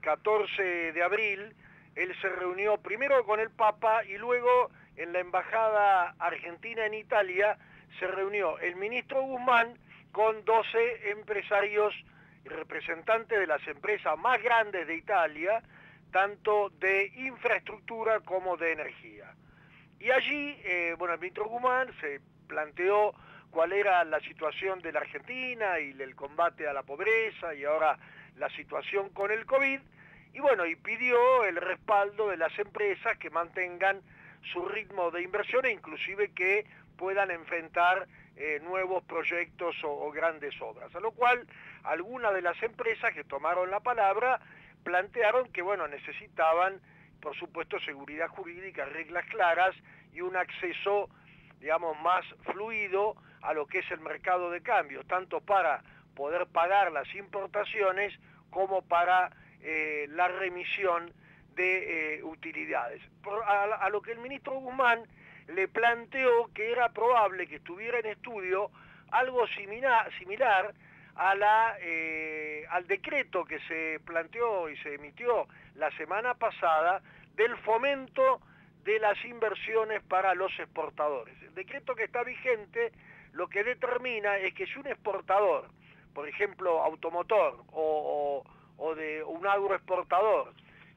Speaker 7: catorce de abril, él se reunió primero con el Papa y luego en la Embajada Argentina en Italia se reunió el ministro Guzmán con doce empresarios y representantes de las empresas más grandes de Italia, tanto de infraestructura como de energía. Y allí, eh, bueno, el ministro Guzmán se planteó cuál era la situación de la Argentina y el combate a la pobreza y ahora la situación con el COVID, y bueno, y pidió el respaldo de las empresas que mantengan su ritmo de inversión e inclusive que puedan enfrentar eh, nuevos proyectos o, o grandes obras. A lo cual, algunas de las empresas que tomaron la palabra plantearon que, bueno, necesitaban, por supuesto, seguridad jurídica, reglas claras y un acceso, digamos, más fluido a lo que es el mercado de cambio, tanto para poder pagar las importaciones como para eh, la remisión de eh, utilidades. Por, a, a lo que el ministro Guzmán le planteó que era probable que estuviera en estudio algo similar, similar a la, eh, al decreto que se planteó y se emitió la semana pasada del fomento de las inversiones para los exportadores. El decreto que está vigente lo que determina es que si un exportador, por ejemplo automotor o, o, o de un agroexportador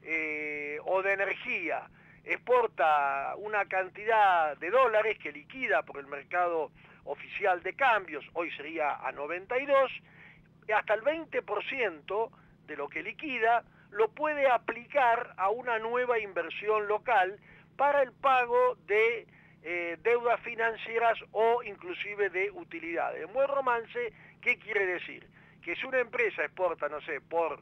Speaker 7: eh, o de energía, exporta una cantidad de dólares que liquida por el mercado oficial de cambios, hoy sería a noventa y dos, hasta el veinte por ciento de lo que liquida lo puede aplicar a una nueva inversión local para el pago de eh, deudas financieras o inclusive de utilidades. En buen romance, ¿qué quiere decir? Que si una empresa exporta, no sé, por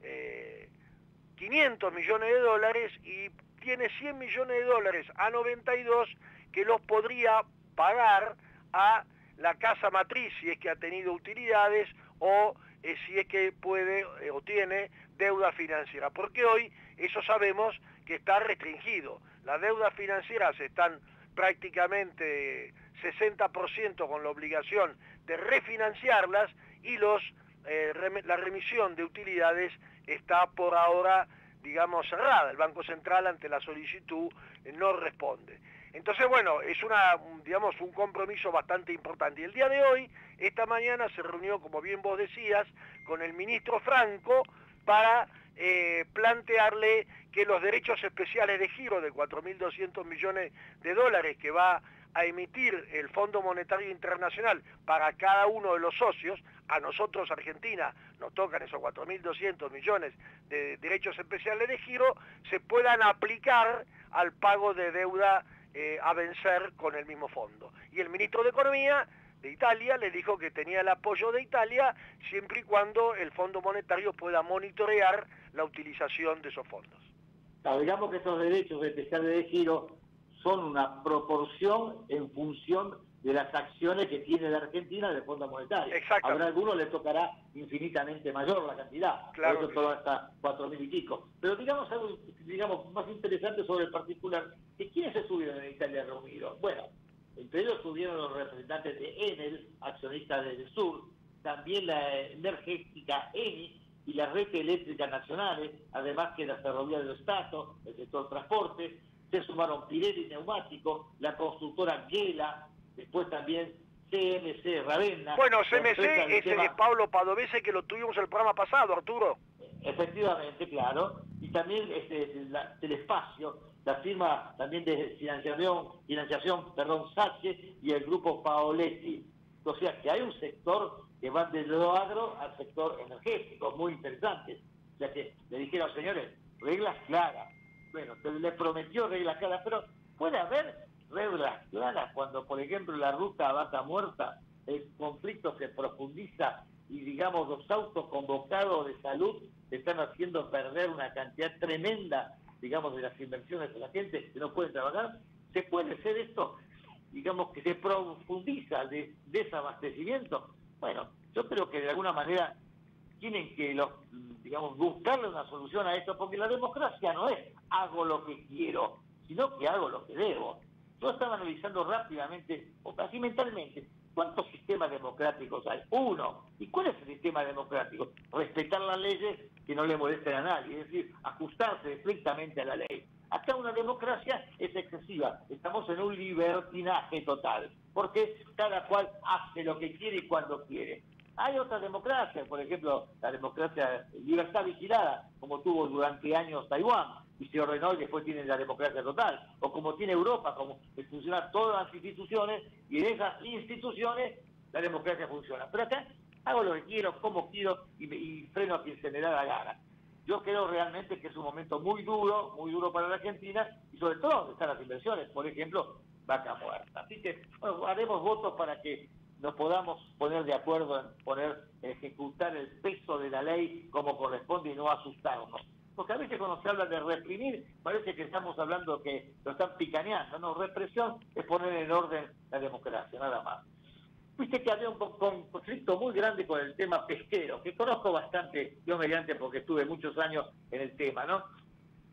Speaker 7: eh, quinientos millones de dólares y tiene cien millones de dólares a noventa y dos, que los podría pagar a la casa matriz si es que ha tenido utilidades o eh, si es que puede eh, o tiene deuda financiera, porque hoy eso sabemos que está restringido. Las deudas financieras están prácticamente sesenta por ciento con la obligación de refinanciarlas y los eh, rem la remisión de utilidades está por ahora, digamos, cerrada. El Banco Central ante la solicitud eh, no responde. Entonces, bueno, es una, digamos, un compromiso bastante importante. Y el día de hoy, esta mañana se reunió, como bien vos decías, con el ministro Franco para eh, plantearle que los derechos especiales de giro de cuatro mil doscientos millones de dólares que va a emitir el Fondo Monetario Internacional para cada uno de los socios, a nosotros, Argentina, nos tocan esos cuatro mil doscientos millones de derechos especiales de giro, se puedan aplicar al pago de deuda eh, a vencer con el mismo fondo. Y el ministro de Economía de Italia le dijo que tenía el apoyo de Italia siempre y cuando el Fondo Monetario pueda monitorear la utilización de esos fondos.
Speaker 6: Claro, digamos que estos derechos especiales de giro son una proporción en función de las acciones que tiene la Argentina del Fondo Monetario.
Speaker 7: Exacto.
Speaker 6: Habrá algunos les tocará infinitamente mayor la cantidad,
Speaker 7: claro,
Speaker 6: por eso todo hasta cuatro mil y pico. Pero digamos algo digamos, más interesante sobre el particular, que ¿quiénes se subieron en Italia reunidos? Bueno, entre ellos subieron los representantes de Enel, accionistas del Sur, también la energética Eni y las redes eléctricas nacionales, además que la Ferrovía dello Stato, el sector transporte. Se sumaron Pirelli Neumático, la constructora Gela, después también C M C Ravenna.
Speaker 7: Bueno, C M C es
Speaker 6: tema...
Speaker 7: de Pablo Padovese, que lo tuvimos el programa pasado, Arturo.
Speaker 6: Efectivamente, claro. Y también este, la, el espacio, la firma también de financiación, financiación perdón, Sache y el grupo Paoletti. O sea que hay un sector que va de lo agro al sector energético, muy interesante. O sea que le dijeron, señores, reglas claras. Bueno, se le prometió reglas claras, pero puede haber reglas claras cuando, por ejemplo, la ruta a Vaca Muerta, el conflicto se profundiza y, digamos, los autos convocados de salud están haciendo perder una cantidad tremenda, digamos, de las inversiones de la gente que no pueden trabajar. ¿Se puede hacer esto? Digamos, que se profundiza de desabastecimiento. Bueno, yo creo que de alguna manera tienen que, los, digamos, buscarle una solución a esto, porque la democracia no es hago lo que quiero, sino que hago lo que debo. Yo estaba analizando rápidamente, o casi mentalmente, ¿cuántos sistemas democráticos hay? Uno. ¿Y cuál es el sistema democrático? Respetar las leyes que no le molesten a nadie, es decir, ajustarse estrictamente a la ley. Acá una democracia es excesiva, estamos en un libertinaje total, porque cada cual hace lo que quiere y cuando quiere. Hay otras democracias, por ejemplo, la democracia libertad vigilada, como tuvo durante años Taiwán, y se ordenó y después tiene la democracia total, o como tiene Europa, como que funcionan todas las instituciones, y en esas instituciones la democracia funciona. Pero acá hago lo que quiero, como quiero, y, y freno a quien se me da la gana. Yo creo realmente que es un momento muy duro, muy duro para la Argentina, y sobre todo donde están las inversiones, por ejemplo, Vaca Muerta. Así que, bueno, haremos votos para que nos podamos poner de acuerdo en poner, ejecutar el peso de la ley como corresponde y no asustarnos. Porque a veces cuando se habla de reprimir, parece que estamos hablando que lo están picaneando. No, represión es poner en orden la democracia, nada más. Viste que había un, un conflicto muy grande con el tema pesquero, que conozco bastante, yo mediante porque estuve muchos años en el tema, ¿no?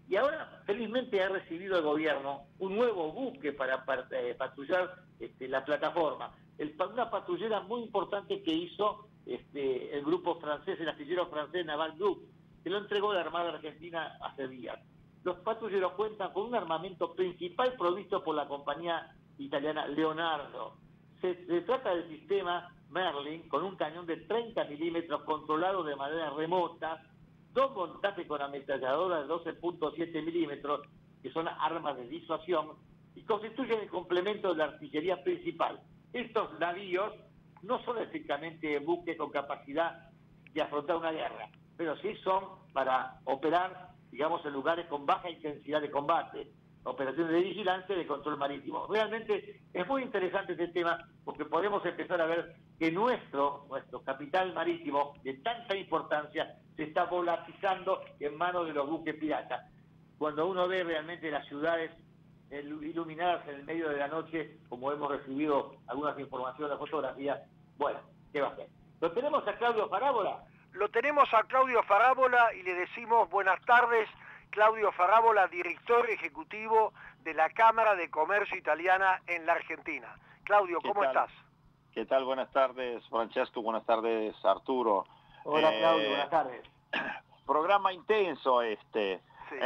Speaker 6: Y ahora, felizmente, ha recibido el gobierno un nuevo buque para, para eh, patrullar este, la plataforma. El, una patrullera muy importante que hizo este, el grupo francés, el astillero francés Naval Group, que lo entregó la Armada Argentina hace días. Los patrulleros cuentan con un armamento principal provisto por la compañía italiana Leonardo. Se, se trata del sistema Merlin, con un cañón de treinta milímetros controlado de manera remota, dos montajes con ametralladoras de doce punto siete milímetros, que son armas de disuasión, y constituyen el complemento de la artillería principal. Estos navíos no son estrictamente buques con capacidad de afrontar una guerra, pero sí son para operar, digamos, en lugares con baja intensidad de combate, operaciones de vigilancia y de control marítimo. Realmente es muy interesante este tema porque podemos empezar a ver que nuestro, nuestro capital marítimo de tanta importancia se está volatilizando en manos de los buques piratas. Cuando uno ve realmente las ciudades iluminadas en el medio de la noche, como hemos recibido algunas informaciones de fotografías, bueno, ¿qué va a hacer? ¿Lo tenemos a Claudio Farábola?
Speaker 7: Lo tenemos a Claudio Farábola y le decimos buenas tardes. Claudio Farábola, director ejecutivo de la Cámara de Comercio Italiana en la Argentina. Claudio, ¿cómo estás?
Speaker 14: ¿Qué tal? Buenas tardes, Francesco. Buenas tardes, Arturo.
Speaker 6: Hola,
Speaker 14: eh,
Speaker 6: Claudio. Buenas tardes.
Speaker 14: Programa intenso este,
Speaker 6: sí.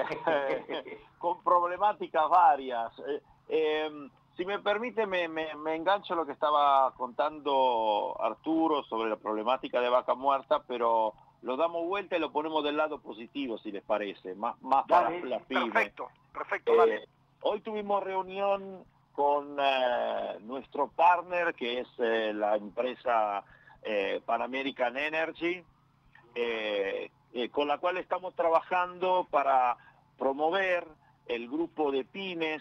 Speaker 14: eh, con problemáticas varias. Eh, eh, si me permite, me, me, me engancho a lo que estaba contando Arturo sobre la problemática de Vaca Muerta, pero lo damos vuelta y lo ponemos del lado positivo, si les parece, más, más para las pymes.
Speaker 7: Perfecto, perfecto,
Speaker 14: eh,
Speaker 7: dale.
Speaker 14: Hoy tuvimos reunión con eh, nuestro partner, que es eh, la empresa eh, Pan American Energy, eh, eh, con la cual estamos trabajando para promover el grupo de pymes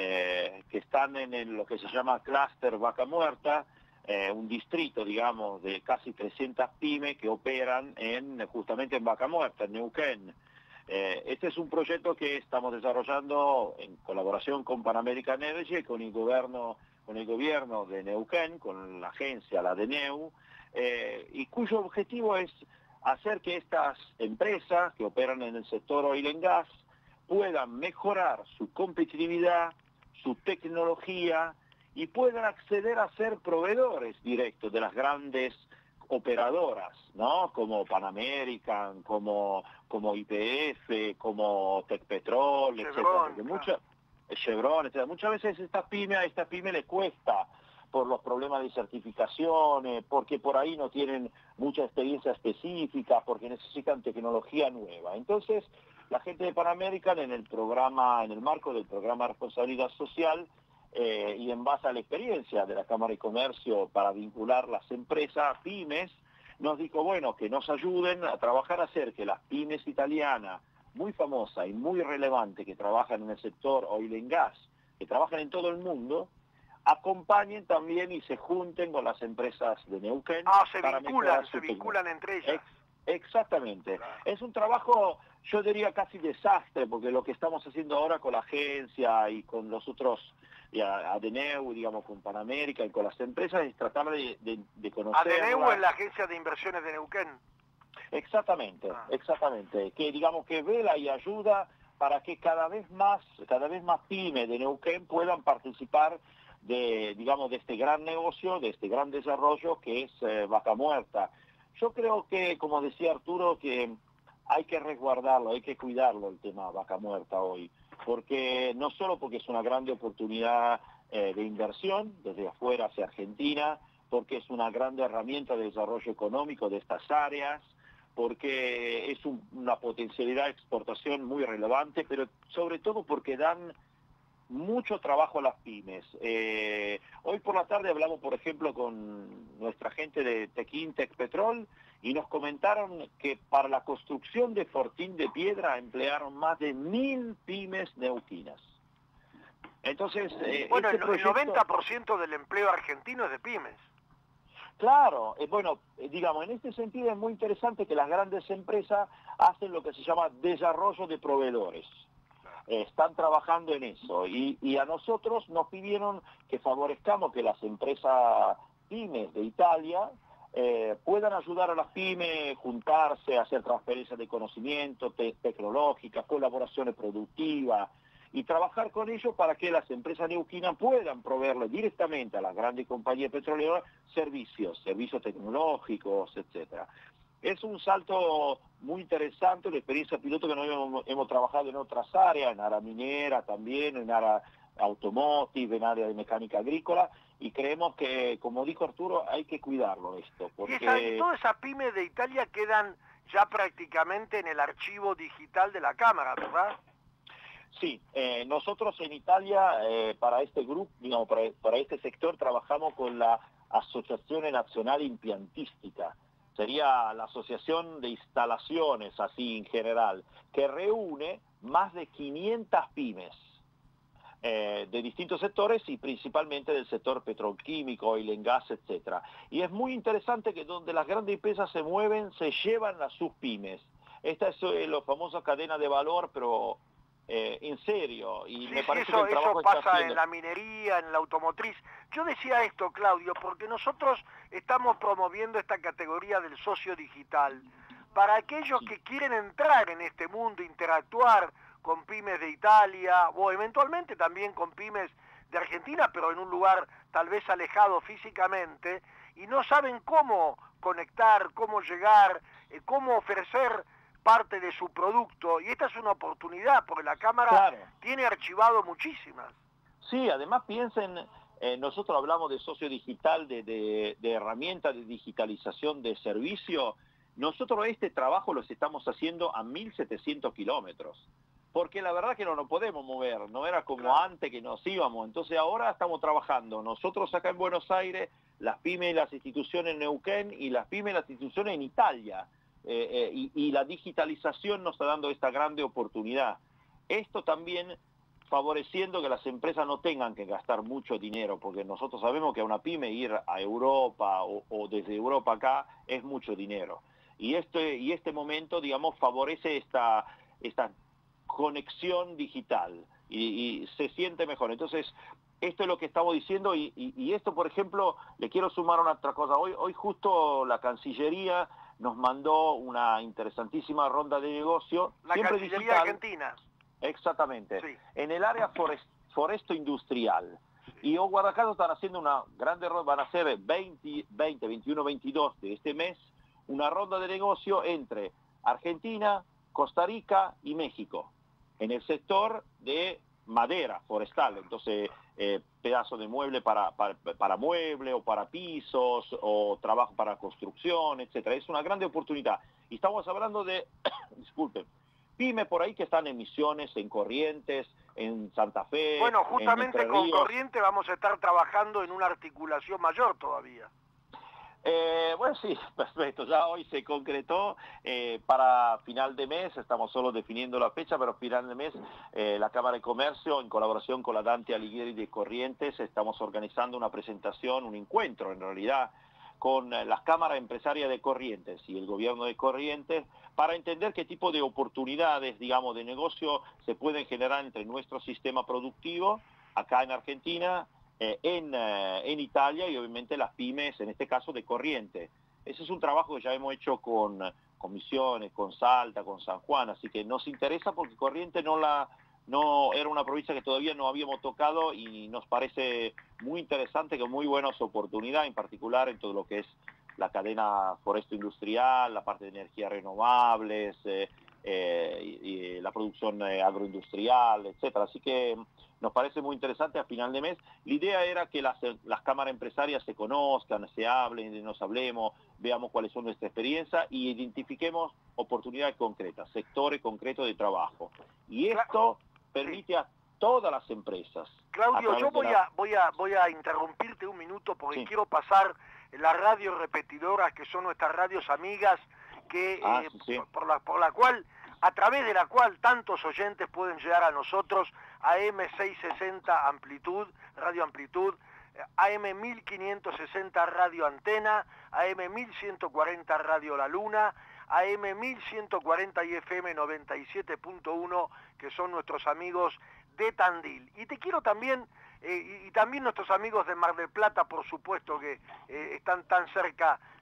Speaker 14: eh, que están en el, lo que se llama Cluster Vaca Muerta, Eh, un distrito, digamos, de casi trescientas pymes que operan en, justamente en Vaca Muerta, en Neuquén. Eh, este es un proyecto que estamos desarrollando en colaboración con Pan American Energy y con el gobierno, con el gobierno de Neuquén, con la agencia, la DENEU, eh, y cuyo objetivo es hacer que estas empresas que operan en el sector oil and gas puedan mejorar su competitividad, su tecnología, y puedan acceder a ser proveedores directos de las grandes operadoras, ¿no? Como Pan American, como, como Y P F, como Tecpetrol, etcétera. Porque muchas, Chevron, etcétera. Muchas veces esta pyme, a esta pyme le cuesta por los problemas de certificaciones, porque por ahí no tienen mucha experiencia específica, porque necesitan tecnología nueva. Entonces, la gente de Pan American en el programa, en el marco del programa de responsabilidad social, Eh, y en base a la experiencia de la Cámara de Comercio para vincular las empresas, pymes, nos dijo, bueno, que nos ayuden a trabajar a hacer que las pymes italianas, muy famosas y muy relevantes, que trabajan en el sector oil and gas, que trabajan en todo el mundo, acompañen también y se junten con las empresas de Neuquén.
Speaker 7: Ah, se
Speaker 14: para
Speaker 7: vinculan, se vinculan entre ellas.
Speaker 14: Ex exactamente. Claro. Es un trabajo, yo diría casi desastre, porque lo que estamos haciendo ahora con la agencia y con los otros, y a, a DENEU, digamos, con Pan American y con las empresas, es tratar de, de, de conocer...
Speaker 7: ¿A DENEU es la agencia de inversiones de Neuquén?
Speaker 14: Exactamente, ah. exactamente. Que digamos que vela y ayuda para que cada vez más, cada vez más pymes de Neuquén puedan participar de, digamos, de este gran negocio, de este gran desarrollo que es eh, Vaca Muerta. Yo creo que, como decía Arturo, que hay que resguardarlo, hay que cuidarlo el tema Vaca Muerta hoy. Porque no solo porque es una grande oportunidad eh, de inversión desde afuera hacia Argentina, porque es una grande herramienta de desarrollo económico de estas áreas, porque es un, una potencialidad de exportación muy relevante, pero sobre todo porque dan mucho trabajo a las pymes. Eh, hoy por la tarde hablamos, por ejemplo, con nuestra gente de Tequín, Tecpetrol, y nos comentaron que para la construcción de Fortín de Piedra emplearon más de mil pymes neuquinas. Entonces, eh,
Speaker 7: bueno,
Speaker 14: este
Speaker 7: el,
Speaker 14: proyecto...
Speaker 7: el noventa por ciento del empleo argentino es de pymes.
Speaker 14: Claro, eh, bueno, eh, digamos, en este sentido es muy interesante que las grandes empresas hacen lo que se llama desarrollo de proveedores. Eh, están trabajando en eso y, y a nosotros nos pidieron que favorezcamos que las empresas pymes de Italia eh, puedan ayudar a las pymes, juntarse, hacer transferencias de conocimiento, te tecnológicas, colaboraciones productivas, y trabajar con ellos para que las empresas neuquinas puedan proveerle directamente a las grandes compañías petroleras servicios, servicios tecnológicos, etcétera. Es un salto muy interesante, una experiencia piloto que nosotros hemos, hemos trabajado en otras áreas, en área minera también, en área automotive, en área de mecánica agrícola, y creemos que, como dijo Arturo, hay que cuidarlo esto. Porque...
Speaker 7: Y, esa, y todas esas pymes de Italia quedan ya prácticamente en el archivo digital de la Cámara, ¿verdad?
Speaker 14: Sí, eh, nosotros en Italia, eh, para este grupo, digamos, para, para este sector, trabajamos con la Asociación Nacional Impiantística. Sería la asociación de instalaciones, así en general, que reúne más de quinientas pymes eh, de distintos sectores y principalmente del sector petroquímico, oil and gas, etcétera. Y es muy interesante que donde las grandes empresas se mueven, se llevan a sus pymes. Esta es eh, la famosa cadena de valor, pero eh, en serio. Y
Speaker 7: sí,
Speaker 14: me parece
Speaker 7: sí, eso,
Speaker 14: que el trabajo
Speaker 7: eso pasa
Speaker 14: está haciendo...
Speaker 7: en la minería, en la automotriz. Yo decía esto, Claudio, porque nosotros estamos promoviendo esta categoría del socio digital para aquellos que quieren entrar en este mundo, interactuar con pymes de Italia o eventualmente también con pymes de Argentina, pero en un lugar tal vez alejado físicamente, y no saben cómo conectar, cómo llegar, eh, cómo ofrecer parte de su producto, y esta es una oportunidad, porque la Cámara claro. tiene archivado muchísimas.
Speaker 14: Sí, además piensen, eh, nosotros hablamos de socio digital, de, de, de herramientas de digitalización de servicio. Nosotros este trabajo lo estamos haciendo a mil setecientos kilómetros, porque la verdad que no nos podemos mover, no era como claro. antes que nos íbamos. Entonces ahora estamos trabajando nosotros acá en Buenos Aires, las pymes y las instituciones en Neuquén, y las pymes y las instituciones en Italia. Eh, eh, y, y la digitalización nos está dando esta grande oportunidad. Esto también favoreciendo que las empresas no tengan que gastar mucho dinero, porque nosotros sabemos que a una pyme ir a Europa o, o desde Europa acá es mucho dinero. Y este, y este momento, digamos, favorece esta, esta conexión digital y, y se siente mejor. Entonces, esto es lo que estamos diciendo y, y, y esto, por ejemplo, le quiero sumar una otra cosa. Hoy, hoy justo la Cancillería nos mandó una interesantísima ronda de negocio.
Speaker 7: La Cancillería digital, Argentina.
Speaker 14: Exactamente.
Speaker 7: Sí.
Speaker 14: En el área forest, foresto industrial. Sí. Y hoy Guadalajara están haciendo una grande ronda, van a ser veinte, veinte, veintiuno, veintidós de este mes, una ronda de negocio entre Argentina, Costa Rica y México, en el sector de madera forestal, entonces eh, pedazos de mueble para, para, para mueble o para pisos o trabajo para construcción, etcétera. Es una grande oportunidad. Y estamos hablando de, disculpen, pymes por ahí que están en Misiones, en Corrientes, en Santa Fe.
Speaker 7: Bueno, justamente con
Speaker 14: Ríos.
Speaker 7: Corrientes vamos a estar trabajando en una articulación mayor todavía.
Speaker 14: Eh, bueno, sí, perfecto, ya hoy se concretó eh, para final de mes, estamos solo definiendo la fecha, pero final de mes eh, la Cámara de Comercio, en colaboración con la Dante Alighieri de Corrientes, estamos organizando una presentación, un encuentro en realidad, con eh, las cámaras empresarias de Corrientes y el gobierno de Corrientes, para entender qué tipo de oportunidades, digamos, de negocio se pueden generar entre nuestro sistema productivo, acá en Argentina, Eh, en, eh, en Italia y obviamente las pymes, en este caso de Corrientes. Ese es un trabajo que ya hemos hecho con, con Misiones, con Salta, con San Juan, así que nos interesa porque Corrientes no la, no, era una provincia que todavía no habíamos tocado y nos parece muy interesante, con muy buenas oportunidades, en particular en todo lo que es la cadena foresto industrial, la parte de energías renovables, eh, eh, y, y la producción eh, agroindustrial, etcétera. Así que nos parece muy interesante a final de mes. La idea era que las, las cámaras empresarias se conozcan, se hablen, nos hablemos, veamos cuáles son nuestra experiencia y identifiquemos oportunidades concretas, sectores concretos de trabajo. Y esto permite a todas las empresas.
Speaker 7: Claudio, yo voy,
Speaker 14: la...
Speaker 7: a, voy, a, voy a interrumpirte un minuto porque
Speaker 14: sí.
Speaker 7: quiero pasar las radios repetidoras, que son nuestras radios amigas, que
Speaker 14: ah,
Speaker 7: eh,
Speaker 14: sí, sí.
Speaker 7: Por, la, por la cual... a través de la cual tantos oyentes pueden llegar a nosotros, A M seiscientos sesenta Amplitud, Radio Amplitud, A M mil quinientos sesenta Radio Antena, A M mil ciento cuarenta Radio La Luna, A M mil ciento cuarenta y F M noventa y siete punto uno, que son nuestros amigos de Tandil. Y te quiero también, eh, y, y también nuestros amigos de Mar del Plata, por supuesto, que eh, están tan cerca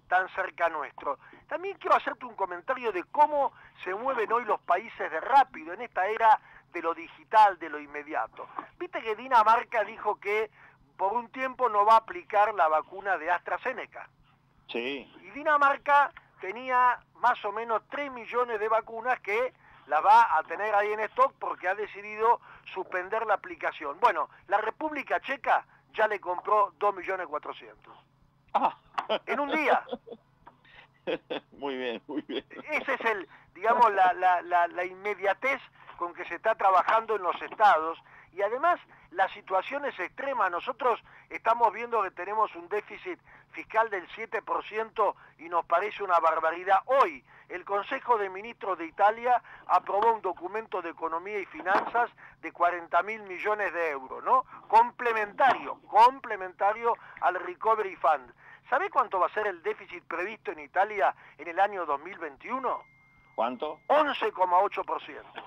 Speaker 7: tan cerca nuestro. También quiero hacerte un comentario de cómo se mueven hoy los países de rápido en esta era de lo digital, de lo inmediato. Viste que Dinamarca dijo que por un tiempo no va a aplicar la vacuna de AstraZeneca.
Speaker 14: Sí.
Speaker 7: Y Dinamarca tenía más o menos tres millones de vacunas que la va a tener ahí en stock porque ha decidido suspender la aplicación. Bueno, la República Checa ya le compró dos millones cuatrocientos mil.
Speaker 14: Ah.
Speaker 7: En un día.
Speaker 14: Muy bien, muy bien.
Speaker 7: Ese es el, digamos, la, la, la, la inmediatez con que se está trabajando en los estados. Y además la situación es extrema. Nosotros estamos viendo que tenemos un déficit fiscal del siete por ciento y nos parece una barbaridad. Hoy el Consejo de Ministros de Italia aprobó un documento de economía y finanzas de cuarenta mil millones de euros, ¿no? Complementario, complementario al Recovery Fund. ¿Sabe cuánto va a ser el déficit previsto en Italia en el año dos mil veintiuno?
Speaker 14: ¿Cuánto?
Speaker 7: once coma ocho por ciento.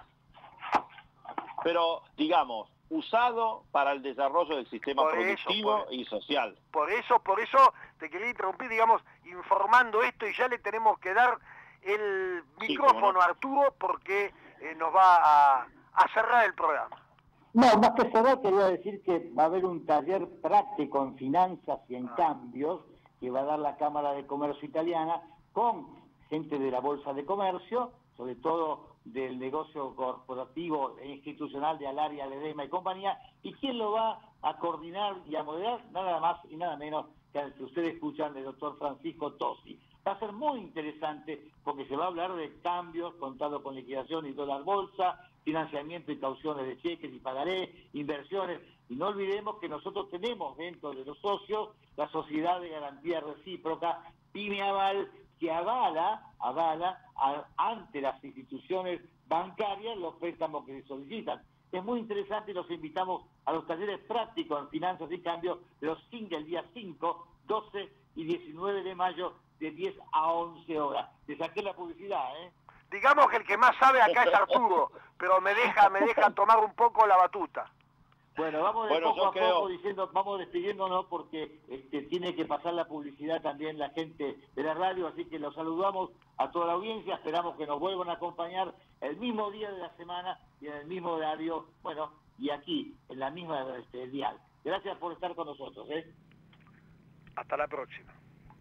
Speaker 14: Pero, digamos, usado para el desarrollo del sistema
Speaker 7: por eso,
Speaker 14: productivo
Speaker 7: por,
Speaker 14: y social.
Speaker 7: Por eso, por eso te quería interrumpir, digamos, informando esto, y ya le tenemos que dar el micrófono
Speaker 14: sí,
Speaker 7: a Arturo porque eh, nos va a, a cerrar el programa.
Speaker 6: No, más que cerrar, quería decir que va a haber un taller práctico en finanzas y en
Speaker 7: ah.
Speaker 6: cambios que va a dar la Cámara de Comercio Italiana con gente de la Bolsa de Comercio, sobre todo del negocio corporativo e institucional de Alaria, Ledesma y compañía, y quién lo va a coordinar y a moderar, nada más y nada menos que al que ustedes escuchan del doctor Francisco Tosi. Va a ser muy interesante porque se va a hablar de cambios, contado con liquidación y dólar bolsa, financiamiento y cauciones de cheques y pagaré, inversiones, y no olvidemos que nosotros tenemos dentro de los socios la Sociedad de Garantía Recíproca, PYME-Aval, que avala, avala a, ante las instituciones bancarias los préstamos que se solicitan. Es muy interesante y los invitamos a los talleres prácticos en finanzas y cambios de los cinco, el día cinco, doce y diecinueve de mayo de diez a once horas. Te saqué la publicidad, ¿eh?
Speaker 7: Digamos que el que más sabe acá es Arturo, pero me deja, me deja tomar un poco la batuta.
Speaker 6: Bueno, vamos de
Speaker 14: bueno,
Speaker 6: poco a
Speaker 14: creo...
Speaker 6: poco diciendo, vamos despidiéndonos porque este, tiene que pasar la publicidad también la gente de la radio, así que los saludamos a toda la audiencia, esperamos que nos vuelvan a acompañar el mismo día de la semana y en el mismo horario, bueno, y aquí, en la misma este, dial. Gracias por estar con nosotros, ¿eh?
Speaker 7: Hasta la próxima.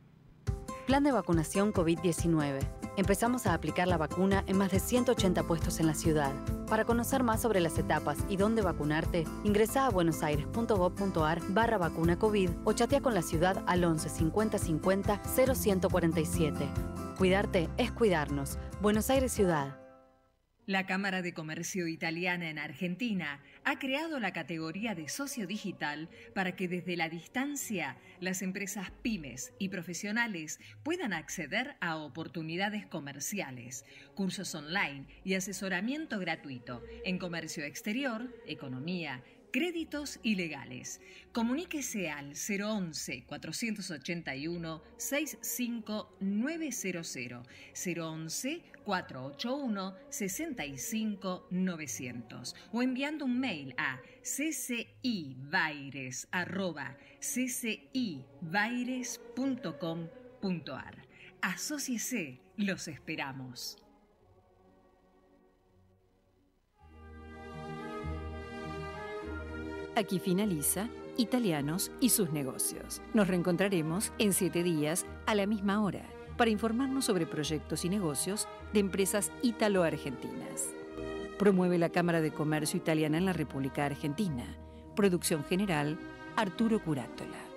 Speaker 4: Plan de vacunación COVID diecinueve. Empezamos a aplicar la vacuna en más de ciento ochenta puestos en la ciudad. Para conocer más sobre las etapas y dónde vacunarte, ingresá a buenosaires.gov.ar barra vacuna COVID o chatea con la ciudad al once cincuenta cincuenta cero ciento cuarenta y siete. Cuidarte es cuidarnos. Buenos Aires Ciudad.
Speaker 5: La Cámara de Comercio Italiana en Argentina ha creado la categoría de socio digital para que desde la distancia las empresas pymes y profesionales puedan acceder a oportunidades comerciales, cursos online y asesoramiento gratuito en comercio exterior, economía, créditos y legales. Comuníquese al cero once, cuatrocientos ochenta y uno, sesenta y cinco novecientos, cero once, cuatrocientos ochenta y uno, sesenta y cinco novecientos o enviando un mail a ccibaires arroba ccibaires punto com punto ar. Asóciese, los esperamos.
Speaker 3: Aquí finaliza Italianos y sus negocios. Nos reencontraremos en siete días a la misma hora para informarnos sobre proyectos y negocios de empresas ítalo-argentinas. Promueve la Cámara de Comercio Italiana en la República Argentina. Producción general, Arturo Curátola.